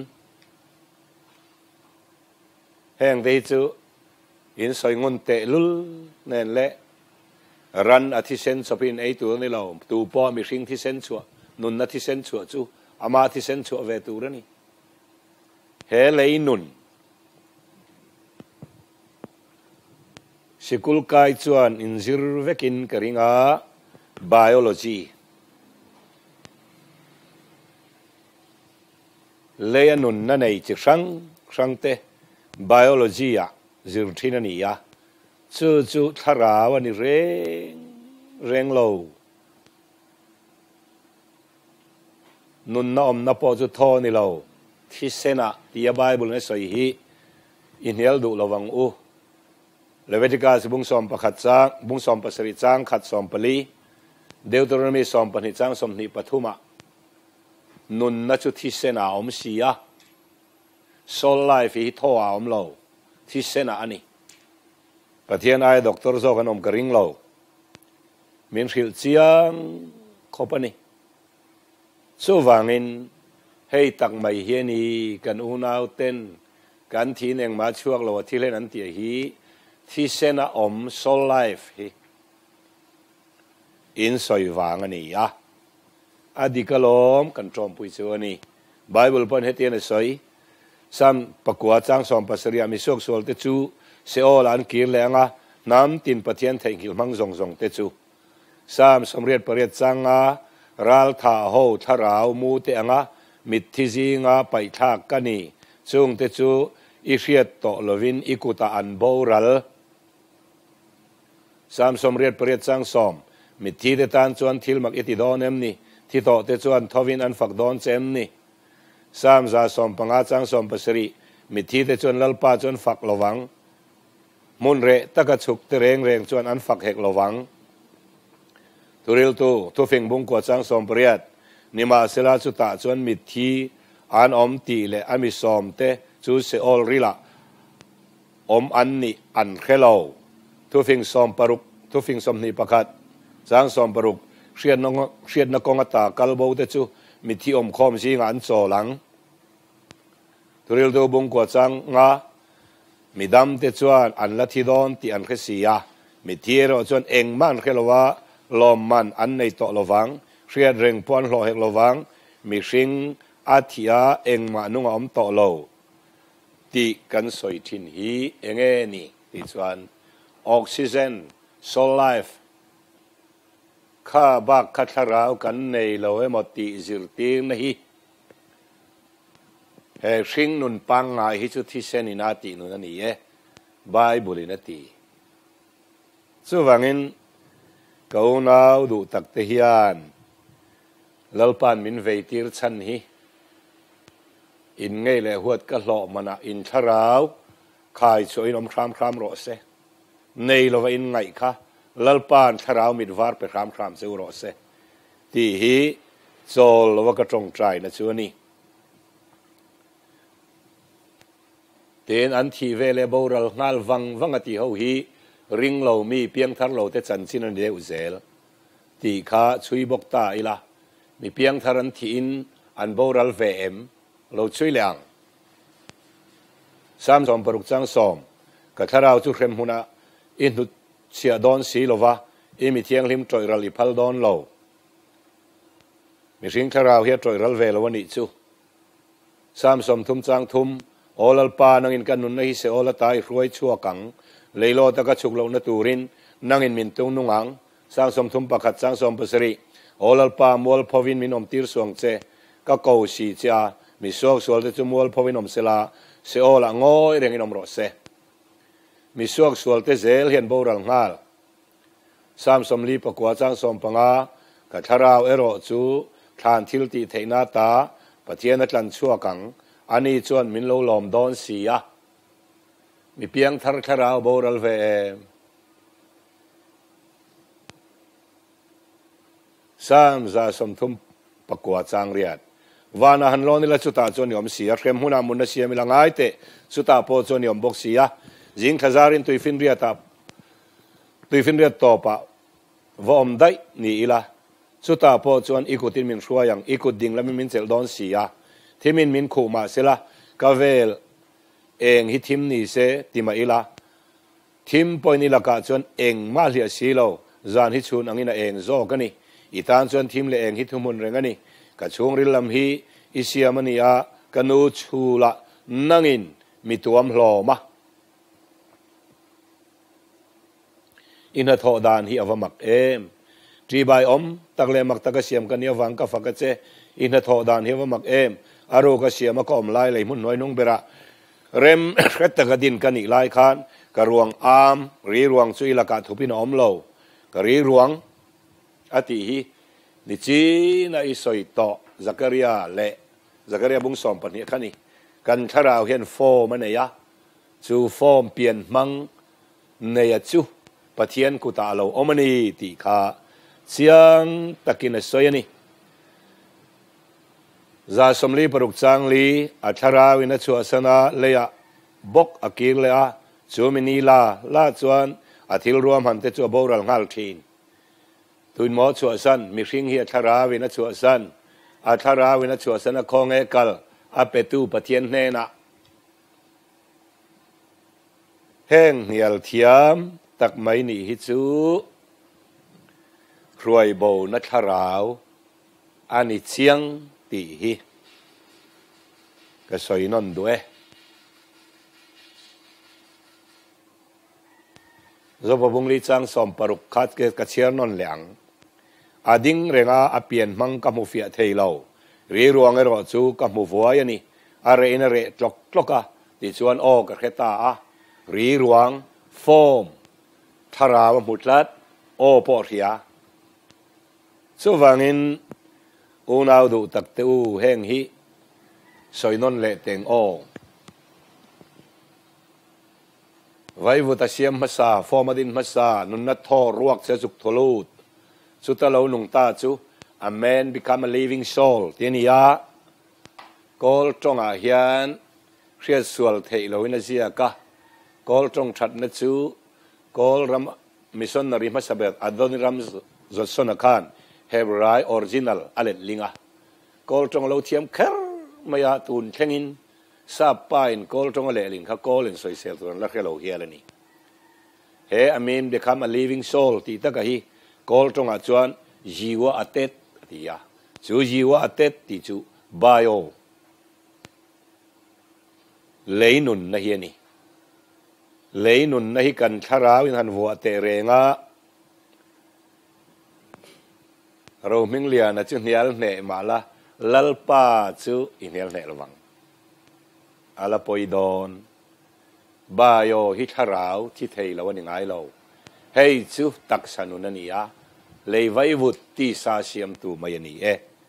heng dei chu in soi ngun te lul nen le ran a thisen chopin ei tur ni lo tu po mi hring thisen chu nun na thisen chu chu ama thisen chu ve tur ani he lei nun sikul kai chuan in zir vekin karinga biology leya nun na nei chi sang te biology a zir thina ni ya chu thara wani reng lo nun na om na po chu tho ni lo thisena tia bible ne soi hi inhel du lawang u Leviticus bung som pakhat chang bung som pasari chang khat som pali Deuteronomy som pani chang som ni pathuma nun na chu thisena om sia soul life hi thoa om lo thisena ani pathian ai doctor zo kan om karing lo มินหิลเจียงขบนี่สู้วางินให้ตักไม่เฮียนีกันอูนาวเต้นกันทีเองมาช่วงเราที่เล่นอันเตียฮีที่เซนาอมโซลไลฟ์ฮีอินสอยวางนี่อ่ะอดีกลมกันจอมปุยเจวนี่ไบเบิลปนเฮตียนสอยซ้ำประกวดจ้างสอมปัสริยามิโชคสวลเตจูเซโอลันกีร์แรงอ่ะน้ำตินปะเทียนไทยกิลมังซงเตจูซ้ำสมเรียดประเรียดจังอ่ะรัลท่าโฮทาราวมูเตงอ่ะมิดทิซิงอ่ะไปทักกันนี่จงเตจูอิเชียตโตลวินอิกุตาอันโบรัลซ้ำสมเรียดประเรียดจังสอมมิดที่เตตันจวนทิลมักอิติดอนเอ็มนี่ที่โตเตจวนทวินอันฝักดอนเซมนี่สามซาสอมปังอาจังสอมปัสริมิดที่เตจวนลลปาจวนฝักระวังมุนเรตะกะฉุกเตเรงจวนอันฝักเฮกระวังตุริลตุฟิงบุงกวจังสอมเปรียดนิมาเซลาจุตาจวนมิดที่อันอมตีเลอามิสอมเตจูเซอลริละอมอันนี่อันเคลาตุฟิงสอมปรุกตุฟิงสอมนี่ประคัดจังสอมปรุกเชียนนกงตากลโบเตจูมิที่อมคอมซีงานโซหลังตุริลตุบุงกวจังงามิดำเตจวนอันละทิดอนที่อันเคสียมิที่เราจวนเองมันเคลวะลมมันอันในโตระวังเชียนเร่งปอนโลเฮกระวังมิชิงอาทิยาเองมานุงอมโตโลตีกันสอยทินฮีเองนี่ที่จวนออกซิเจนโซลไลฟ์ข้าบักขัดราวกันในโลเอมติจิรตีนฮีเฮชิงนุนปังไงฮิจุที่เซนินาตินุนนี่เอไบเบิลนาติส่วนงินกูนาวดูตักเทียนลลปันมินเวทีร์ชันฮีอินไงเลยหัวดกะหล่อมันอินทราวขายช่วยนมครามโรเซในโลกอินไงคะลลปันทราวมิดวาร์ไปครามเซอุโรเซที่ฮีโซลวกระจงใจนะชัวนี่เต็นอันที่เวลเบอร์ลงาลวังที่เขาฮีริงเรามีเพียงทารเราแต่จันทร์นันเดียวเซลที่ข้าช่วยบอกตาอีละมีเพียงทารันที่อินอันเบอร์ลเวเอ็มเราช่วยเลี้ยงสามสอมปรุกจังสอมกับทาราวจุเครมหุนะอินทุเสียดอนสีโลวะอิมีเทียงลิมจอยรัลิพัลดอนเรามีสิ่งทาราวเฮียจอยรัลเวลวันนี้จูสามสอมทุมจังทุมโอลปานังอินกันนุนให้เสโอลตายรวยชั่วกังเลยโลตะกัชุกลงนตูรินนังอินมินตุงนุงังสร้างสมทุมประคัดสร้างสมปสริโอลปามวลพวินมินอมตีร์สวงเจก็เกาสีเจ้ามิสวกสวลเตจุมวลพวินอมเสลาเสโอละงอยเร่งอินอมรสเซมิสวกสวลเตเซลเห็นโบราณงาลสร้างสมลีประกวดสร้างสมปังอากัทาราวเอโรจูทานทิลติเทนาตาปะเทียนนัดลันชั่วกังอันนี้ชวนมินโลลอมดอนเสียมีเพียงทาราวโบราณเวสามจะสมทุมประกวดจางเรียดวานาฮันโลนี่ละสุตาจนยอมเสียเข้มหุนามุนเสียมิลังไอเตสุตาโพจนยอมบกเสียจิงขจารินตุยฟินเรียตาตุยฟินเรียตโตปะวอมได้นี่อีละสุตาโพจนอีกุตินมินชัวยังอีกุดดิ่งและมินเซลดอนเสียที่มินขู่มาเสละกาเวลเองฮิทิมนี่เสติมาอีละทิมปอยนี่ละกาจนเองมาเลียสีโลจานฮิชุนอังอินาเองโซกันนี่อีตานจนทิมเลเองฮิทุมุนเรงกันนี่กะช่วงริลลัมฮีอิเซียมันนี่อากันนูชูละนังอินมีตัวมหลอมาอินทอดานฮีอวมักเอมจีบายอมตักเลมักตักเสียมกันเนี่ยวังกับฟักเจอินทอดานฮีอวมักเอมอารมณ์ก็เสียมาก็อมไล่เลยมุนน้อยนุ่งเบระเร็มเขตกระดินกันอีกไล่คันกระรวงอามรีรวงสุยละกาทุพินอมโลกระรีรวงอติฮีนิจีน่าอิสอยต่อซักริยาเละซักริยาบุงสอมปนิคันนี้กันทาราวเห็นโฟมันเนี่ยจูโฟมเปลี่ยนมังเนี่ยจูปะเทียนกุตาโลอมันนี่ตีขาเสียงตะกินสอยนี่จาสมลีปรุกจังลีอัชราวินัชัวสนาเลียบกอากิเลอาจูมินีลาจวนอาทิลรวมหันเตจัวโบราณงาลทีนตุนหมอชัวสันมีริงเฮียทาราวินัชัวสันอาทาราวินัชัวสันคงเอกลอาเปตูปะเทียนเนนะแห้งเหี่ยวเทียมตักไม่หนีฮิจูครวยโบนัทราวอานิเชียงตีฮิก็สวยนนด้วยรบบุงลีจังสมปรุกคัดเกกเชียร์นนเหลียงอดิ้งเรงอาอเปียนมังกัมูฟิอาเทยเลารีรวงเอรอจูกัมูฟัวยนี่อะไรนเรตลกตลกะติชวนโอกระเขตารีรวงโฟมทาราวมุดลัดโอปอริยาสุวังินอูนาวดูตักเตอูแห่งฮิสอยนนเลเตงโอไว้วุตเสียมมาซาฟอร์มาดินมาซานุนนัททอรวกเสจุกทะลุสุตะเลาหนุงตาจู a man become a living soul เทียนียากอลจงอาเฮียนเชียสวลเทโลวินาเซียกะกอลจงชัดนัจูกอลรัมมิสอนนาริมาสเบตอดอนิรัมจดสนคานเฮบรายออริจินัลอเลลิงะกอลจงเลาเทียมเคร์มายาตูนเชงินซาปายน์กอลจงเลลิงค่ะกอลอินสอยเซลตัวนั้นละแค่เราเฮียเลยนี่เฮอามีน become a living soul ที่ตะกะฮีกอลจงอาจวนจีวะอัตเตติยาจูจีวะอัตเตติจูไบโอเลยนุนนะเฮียนี่เลยนุนนะฮิกันทาราวินหันวัวเตเรงะเรามิงเลียนะจุเนียลเนมาละลัลปาจูอิเนียลเนระวังอาลาปอยดอนบาโยฮิทาราวที่เทยละวันยังไงเราเฮ้ยจูตักสนุนนี่ยาเลยไว้วุฒิสาเสียมตูมายันี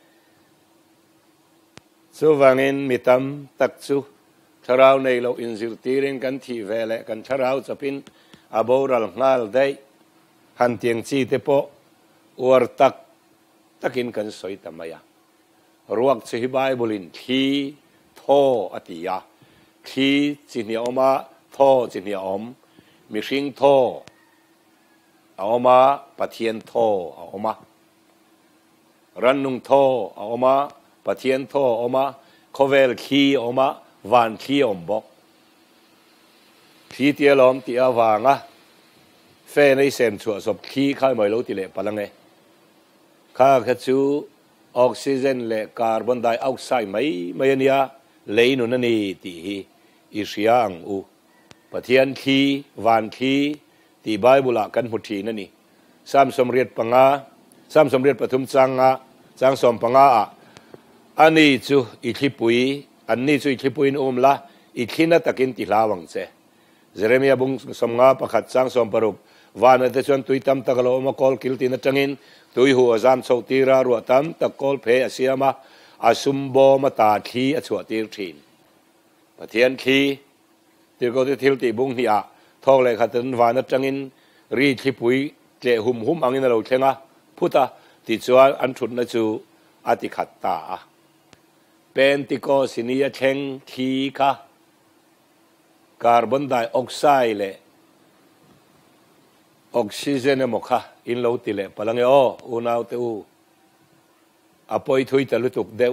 สุวังินมิตัมตักจูทาราวในเราอินซิลตีเรงกันที่เวลกันทาราวจะเป็นอาบูรัลงาลได้หันเตียงชีเตโปอวร์ตักินกันสวยตามายารวกสิบายบุลินทีโทอติยาทีจินีออกมาโทจินีอมมิชิงโทเอามาปะเทียนโทเอามารันนุงโทเอามาปะเทียนโทเอามาโคเวลคีเอามาวันคีอมบอกทีเตียลอมตีอาวางะเฟในเซมชัวศพคีข้าไม่รู้ติเลปะลังเงข้าขัดจูออกซิเจนและคาร์บอนไดออกไซด์ไม่ยันยาเลยนุนนี่ตีอิสยาอังอูปะเทียนคีวันคีที่ไบเบิลกันหุทีนั่นนี่สามสมเรียดปังอาสามสมเรียดปฐุมจังอาจังสมปังอาอันนี้จูอิทธิปุยอันนี้จูอิทธิปุยนุ่มละอิทธินัตกินติลาวังเซเจเรมียบุงสมงาประคัดจังสมปรุกวานเตชวนตุยตัมตะกโลมาคอลกิลตินัจังอินตุยหัวจามโซตีรารัวตัมตะกอลเพอเสียมาอาซุมโบมาตาทีอชวตีรทีนปะเทียนทีที่ก็ที่ทิลติบุงเฮียทองเลยขัดวานับจังอินรีทิปุยเจหุมอังอินเราเชงะพุทธติจวนอันชุดนัจูอติขัดตาเป็นติโกสินียเชงทีกะคาร์บอนไดออกไซด์เลออกซิเจนมกะอินเราติเลปะลังเอออูนาวเตอูอปอยทุยตะลุตุกเดว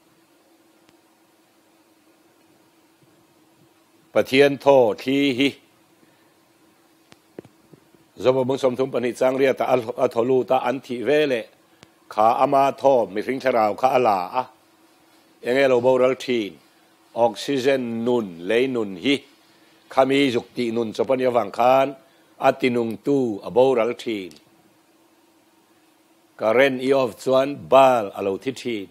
ปะเทียนโททีฮีจบมุสมทุมปนิจังเรียตาอัทลูตาอันทิเวเลขาอามาโทมิริงชราวขาอลายังไงเราบอกรัลทีนออกซิเจนนุนเลยนุนฮีขามีจุกตินุนจบปัญญาวังคานอัตินุงตูอบอกรัลทีนการเรนอีออฟจวนบาลอโลทิทีน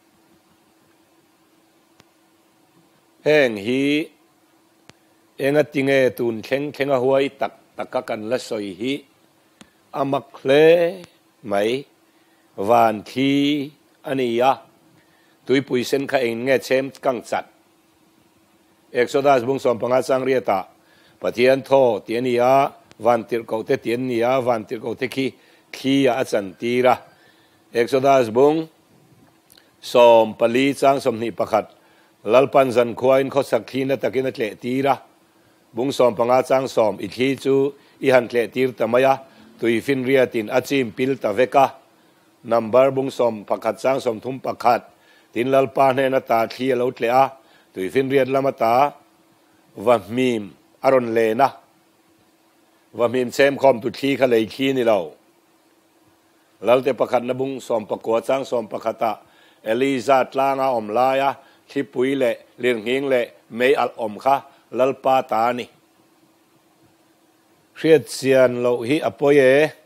แห่งฮีเองติงเอตุนเข่งหวยตักกกันละสอยฮีอามักเลไหมวานทีอันนี้ยะตุยปุยเส้นข้าเองเงเชมกังจัดเอกโซดาสบุงสมปังอาสังเรียตาปะเทียนโทเตียนียาวันติรเกาเตเตียนียาวันติรเกาเตขี้อาจันตีระเอกโซดาสบุงสมปลีจังสมนิปขัดลัลปันจันควายนเขาสักขีนตะกินเตตีระบุงสมปังอาจังสมอิทีจูอิฮันเตตีรตมายะทตุยฟินเรียตินอาจิมปิลตะเวกะนัมเบอร์บุงสมประคัดจางสมทุมประคัดตินลลปาเนนตาทีเลวเตะตุยฟินเรียดละมาตาวะมีมอารอนเลนะวะมีมเซมคอมตุทีขเลยขีนี่เราแล้วแต่ประคัดนบุงสมประกวดจางสมประคัตะเอลิซาตลางาอมลายะคิปุยเละเลียงหิงเละเมยอัลอมค่ะลลปาตานี่เชียดเซียนโลหิอปอย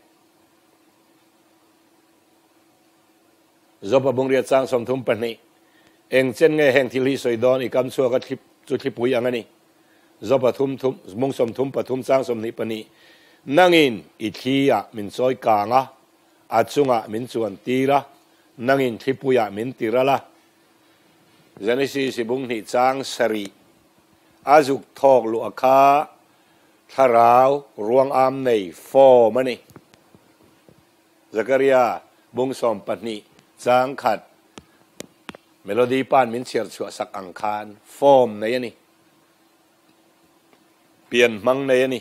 จบบุงเรียดจางสมทุมปนีเองเช่นไงแห่งที่ลีสอยดอนอีกคำชัวก็จุดที่ปุยอย่างนี้จบทุมมุงสมทุมปทุมจางสมนิปนีนั่งอินอิทียมินซอยกางะอาจุงะมินส่วนตีระนั่งอินที่ปุยมินตีระละเจนิสีสิบุงนิจางสรีอาจุกทอกลุอาคาทาราวรวงอามในฟอมันนี่ซักริยาบุงสมปนีจางขัดเมโลดี้ปานมินเชียร์ชัวสักอังคารฟอมในนี่เปลี่ยนมังในนี่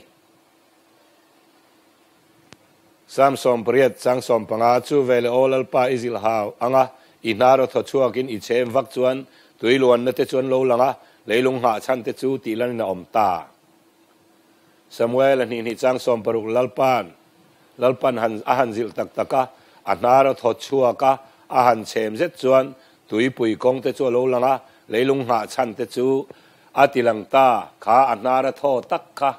สามสมเปรียดสังสมปังอาจูเวลโอลปาอิซิลฮาวอังะอินารถชัวกินอิเชมวักจวนตุยล้วนนเตจวนโลลังะเลยลงหาชันเตจูตีลันนอมตาสมัยนี้นี่จังสมปรุกลลปันหันอาหันซิลตักตะกะอินารถชัวกะอาหันเชมเซจวนตุยปุยกงเตจวนโลลังะเลยลงหาชันเตจูอาติลังตาขาอินารถตักกะ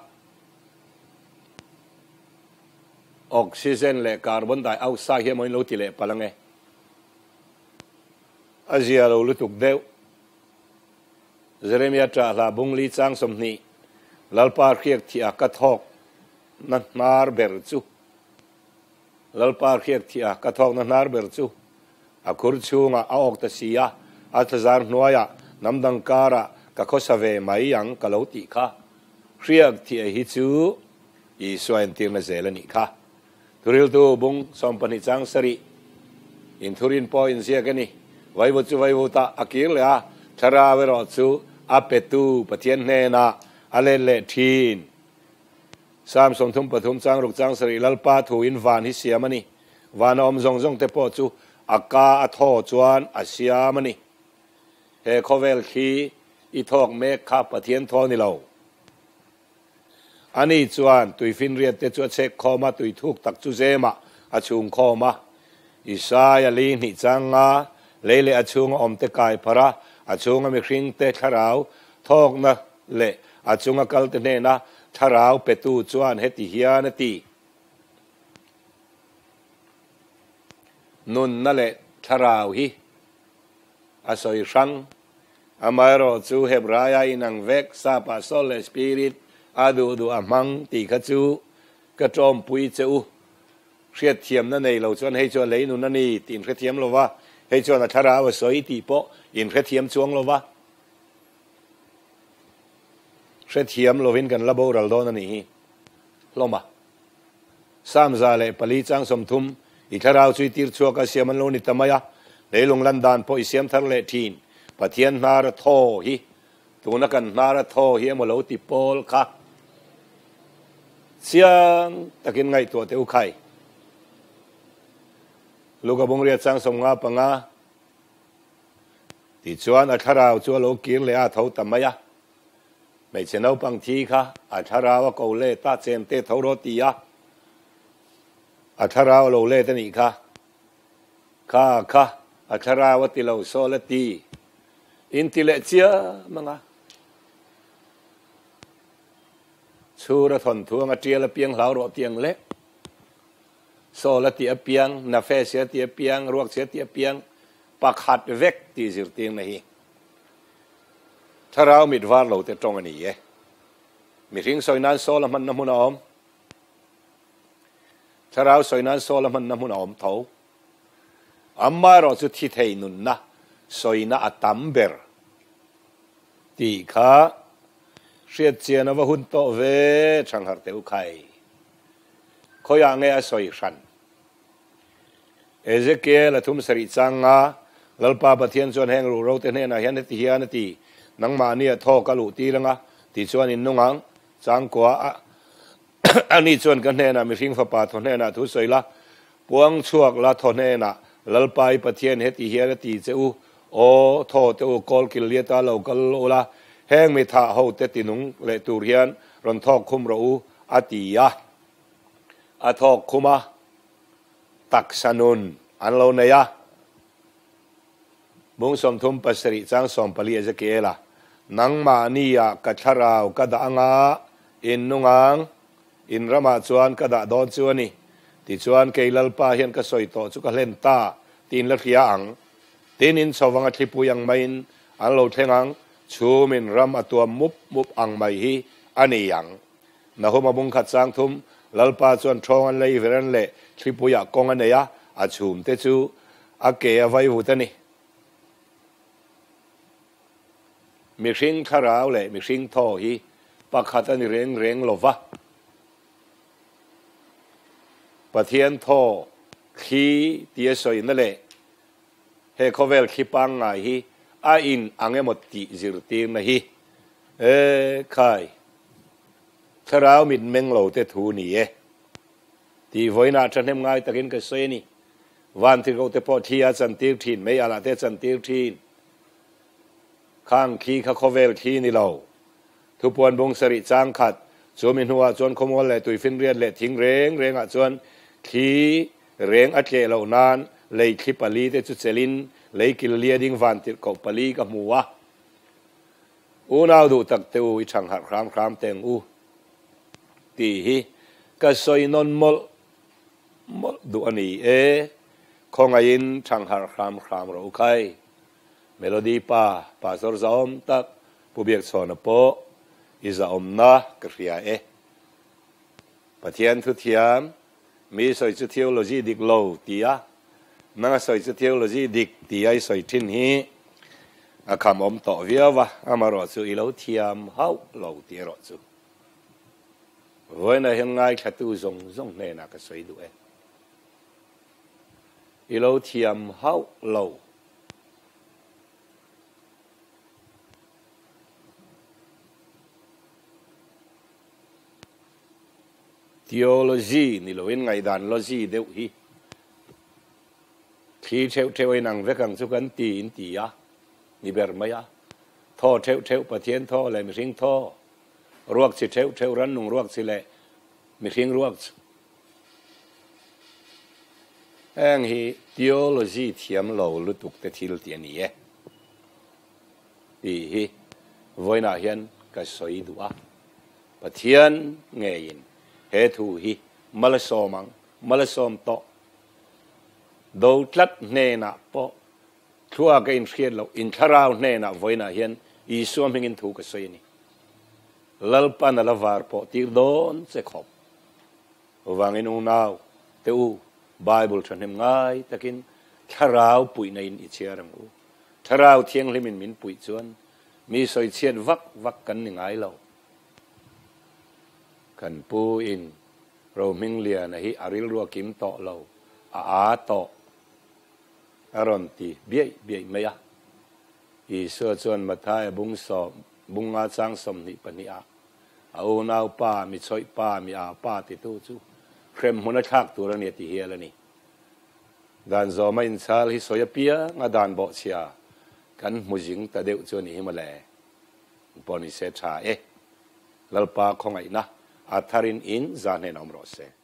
ออกซิเจนและคาร์บอนไดออกไซด์เฮมอยโลติเลปลังเงอาเซียโลลุตุกเดวเจเรมียตราลาบุงลีจังสมนีลลปาร์เคียกที่อากาศฮอกนันนาร์เบร์จูลลปาร์เคียกที่อากาศฮอกนันนาร์เบร์จูอาคุรชูงาออกตะซียาอัตซาร์นัวยาน้ำดังการะกะโคสเวไม่ยังกะโลติค่ะเคียกที่ฮิจูอีสวยตีนเซลนิค่ะทุริลตูบุงสมปนิจังสรีอินทุรินปออินเซียกันนี่ไว้บุจูไว้บุตาอากิลเลยอะชาราเวรอจูอาเปตูปะเทียนเนนาอเลเลทีนสามสมทุมปทุมจังรุกจังสรีลลปาทูอินวานฮิเซียมันนี่วานอมจงเตปอจูอากาอัทอจวนอาเซียมันนี่เฮโคเวลคีอีทอกเมฆข้าปะเทียนทอนี่เราอันนี้จวนตุยฟินเรียดเตจวเช็คคอมาตุยทุกตักจุเซมาอาชุงคอมาอิสายาลีนิจังงาเลเลอาชุงอมเตกายพระอาชุงมีคริงเตขราวทอกนะเลอาชุงกัลเตเนนะทาราวเปตูจวนเฮติฮิยานตีนุนนั่นแหละทาราวฮีอาศัยชังอามารอจูเฮบรายาอินังเวกซาปาโซเลสปิริตอาดูอามังตีขจูกระจอมปุยเจูเชียดเทียมนั่นเองเราชวนให้ชวนเลยนุนนั่นนี่ตีนเทียมเราว่าให้ชวนอัชราวสวยตีโปอินเทียมช่วงเราว่าเทียมเราวินกันระบบเราโดนนั่นนี่ลงมาสามซาเลปลีจังสมทุมอิทาราวช่วยตีร์ชัวกเสียมันโลนิตมายะเลยลงลันดานพออิเสียมทะเลทีนปะเทียนนาร์ทอฮีตัวนักกันนาร์ทอฮีมาโลติโปลค่ะเสียงตะกินไงตัวเตอุไข่ลูกกบงเรียดสังสมงาปังาที่ชวนอัชราวชัวโลกิรเลยอาเท่าตมายะไม่เช่นเอาปังทีค่ะอัชราวก็เล่ตาเซมเตเท่าโรตียะอัชราวโลเล่ตันี่ค่ะอัชราวติโลโซเลตีอินทิเลเซียมังาชูระทนทวงเจียละเปียงเหลารอเตียงเล็กโซละเตียเปียงนาเฟเสียเตียเปียงรวกเสียเตียเปียงปักหัดเวกตีสิรเตียงนี่ถ้าเรามิดวาร์เราแต่ตรงนี้มีทิ้งสอยนั้นโซละมันน้ำมันอมถ้าเราสอยนั้นโซละมันน้ำมันอมเท่าอามาเราจะที่เทนุนนะสอยน่าตัมเบอร์ตีข้าเสียเจียนว่าหุ่นโตเวช่างหาเตอุไข่เขาอยากเงยสอยชันเอเจเกลทุ่มสริจังงาลลปาปะเทียนส่วนแห่งรูเราเตเนนะยันติฮิยานตีนังมาเนี่ยทอกะลุตีละงะตีส่วนอินนุงังจังกัวอันนี้ชวนกันแน่นะมีสิ่งฝาป่าทนแน่นะทุสวยละปวงชวกละทนแน่นะลัลไปประเทศเฮติเฮียตีเจ้าโอโทเจ้ากอลกิลเลียตาเรากลโอละแห้งไม่ท่าเขาเตตินุงเลตูเรียนรอนทอกคุมเราอติยะอทอกคุมาตักสนุนอันเราเนียบุงสมทุมปัสริจังสมปลีเจเกล่ะนังมานียากัชราวกระดางาอินนุงังอินรามาจวนกระดาดอนจวนี่ติจวนเกลัลปาเฮียนกสอยโตจุกเลนตาตีนละเขียงตีนินสวังอธิปุยังไม่อันเราเทงังชูมินรำอตัวมุบอังไม่ฮีอันนี้ยังนะฮุมาบุงขัดสังทุมลัลปาจวนทองอันเลยเวรันเล่ทิปุยกองอันเนียอาชูมเตจูอาเกยไว้หุตนี่มีสิ่งทาราวเลยมีสิ่งทอฮีปักขัดนี่เร่งลวะปะเทียนทอขีเตียสอยนั่นแหละเฮโคเวลขีปังไงฮีอินอังเอมติจิรตีนะฮีใครทาราวมิดเมงโลเตทูนี่ที่ไว้น่าจะเห็นง่ายตะกินก็เซนี่วันที่เราเตปอที่อาจันติวทีนไม่อะไรเตจันติวทีนข้างขีข้าโคเวลขีนี่เราทุกปวนบงสริจางขัดจวนมินหัวจวนขโมยเลยตุยฟินเรียนเลยทิ้งเร่งอ่ะจวนขีเร่งอัจเจเหล่านานเลยขีปลีเตจุดเซลินเลยกิลเลียดิ้งวันติดกับปลีกับมัวนาวดูตักเตวอิชังหัดครามเตงตีฮีก็สอยนนมลดูอันนี้คงอินชังหัดครามเราใครเมโลดี้ป้าสอร์ซอมตักผู้เบียกสอนโปอิจาอมนะกระเรียปะเทียนทุเทียมมีสอยจุดเทโลจีดิกโลตียนั่งสอยจุดเทโลจีดิกตียสอยทินฮีคำอมต่อเวียวะอามารอจูอีโลเทียมเฮาโลตีรอจูวันนี้เห็นง่ายแค่ตู้ซงเนี่ยนักสอยดูอีโลเทียมเฮาโลtheologyนี่เราเห็นไงด่าน logy เดี๋ยวฮีที่เทวนังเวกังสุกันตีอะนี่เบอร์ไม่อะท่อเทวประเทศท่อเลยมีสิ่งท่อรวกสิเทวรันนุ่งรวกสิเลยมีสิ่งรวกแห่งฮี theology เทียมเราลุตุกแต่ทิลเตียนี่ดีฮีวันน่ะเห็นก็สวยดูอะประเทศเงี้ยเฮทูฮีมาลสอมังมาลสอมโตดูทัดเนน่ะปอทัวกันเขียนเราอินทราวเนน่ะไว้น่ะเห็นอีสวมหินถูกสวยนี่ลัลปันลัลวาร์ปอตีโดนเสกขบวางอินูนาวเตอูไบเบิลฉันเห็นง่ายตะกินทราวปุยในอิเชียรังอูทราวเทียงลิมินปุยชวนมีสอยเชียนวักกันง่ายเรากันปูอินเรามิงเลียนะฮิอาริลรัวกิมโตเราโตอารมณ์ตีเบียไม่ยะอีเสือจวนมาทายบุงสอบบุงอาจังสมนิปนิอาเอานาวป้ามีซอยป้ามีป้าติดตู้จูเครมหุนชักตัวเนียติเฮียแล้วนี่ด้านจอไม่อินซาลฮิสอยเปียงาดานบ่เชียกันมุจิงตะเดวจวนนี้มาแลปอนิเซชาลัลปาของไอ้นะอัทารินอินจานเนนอมรอเซ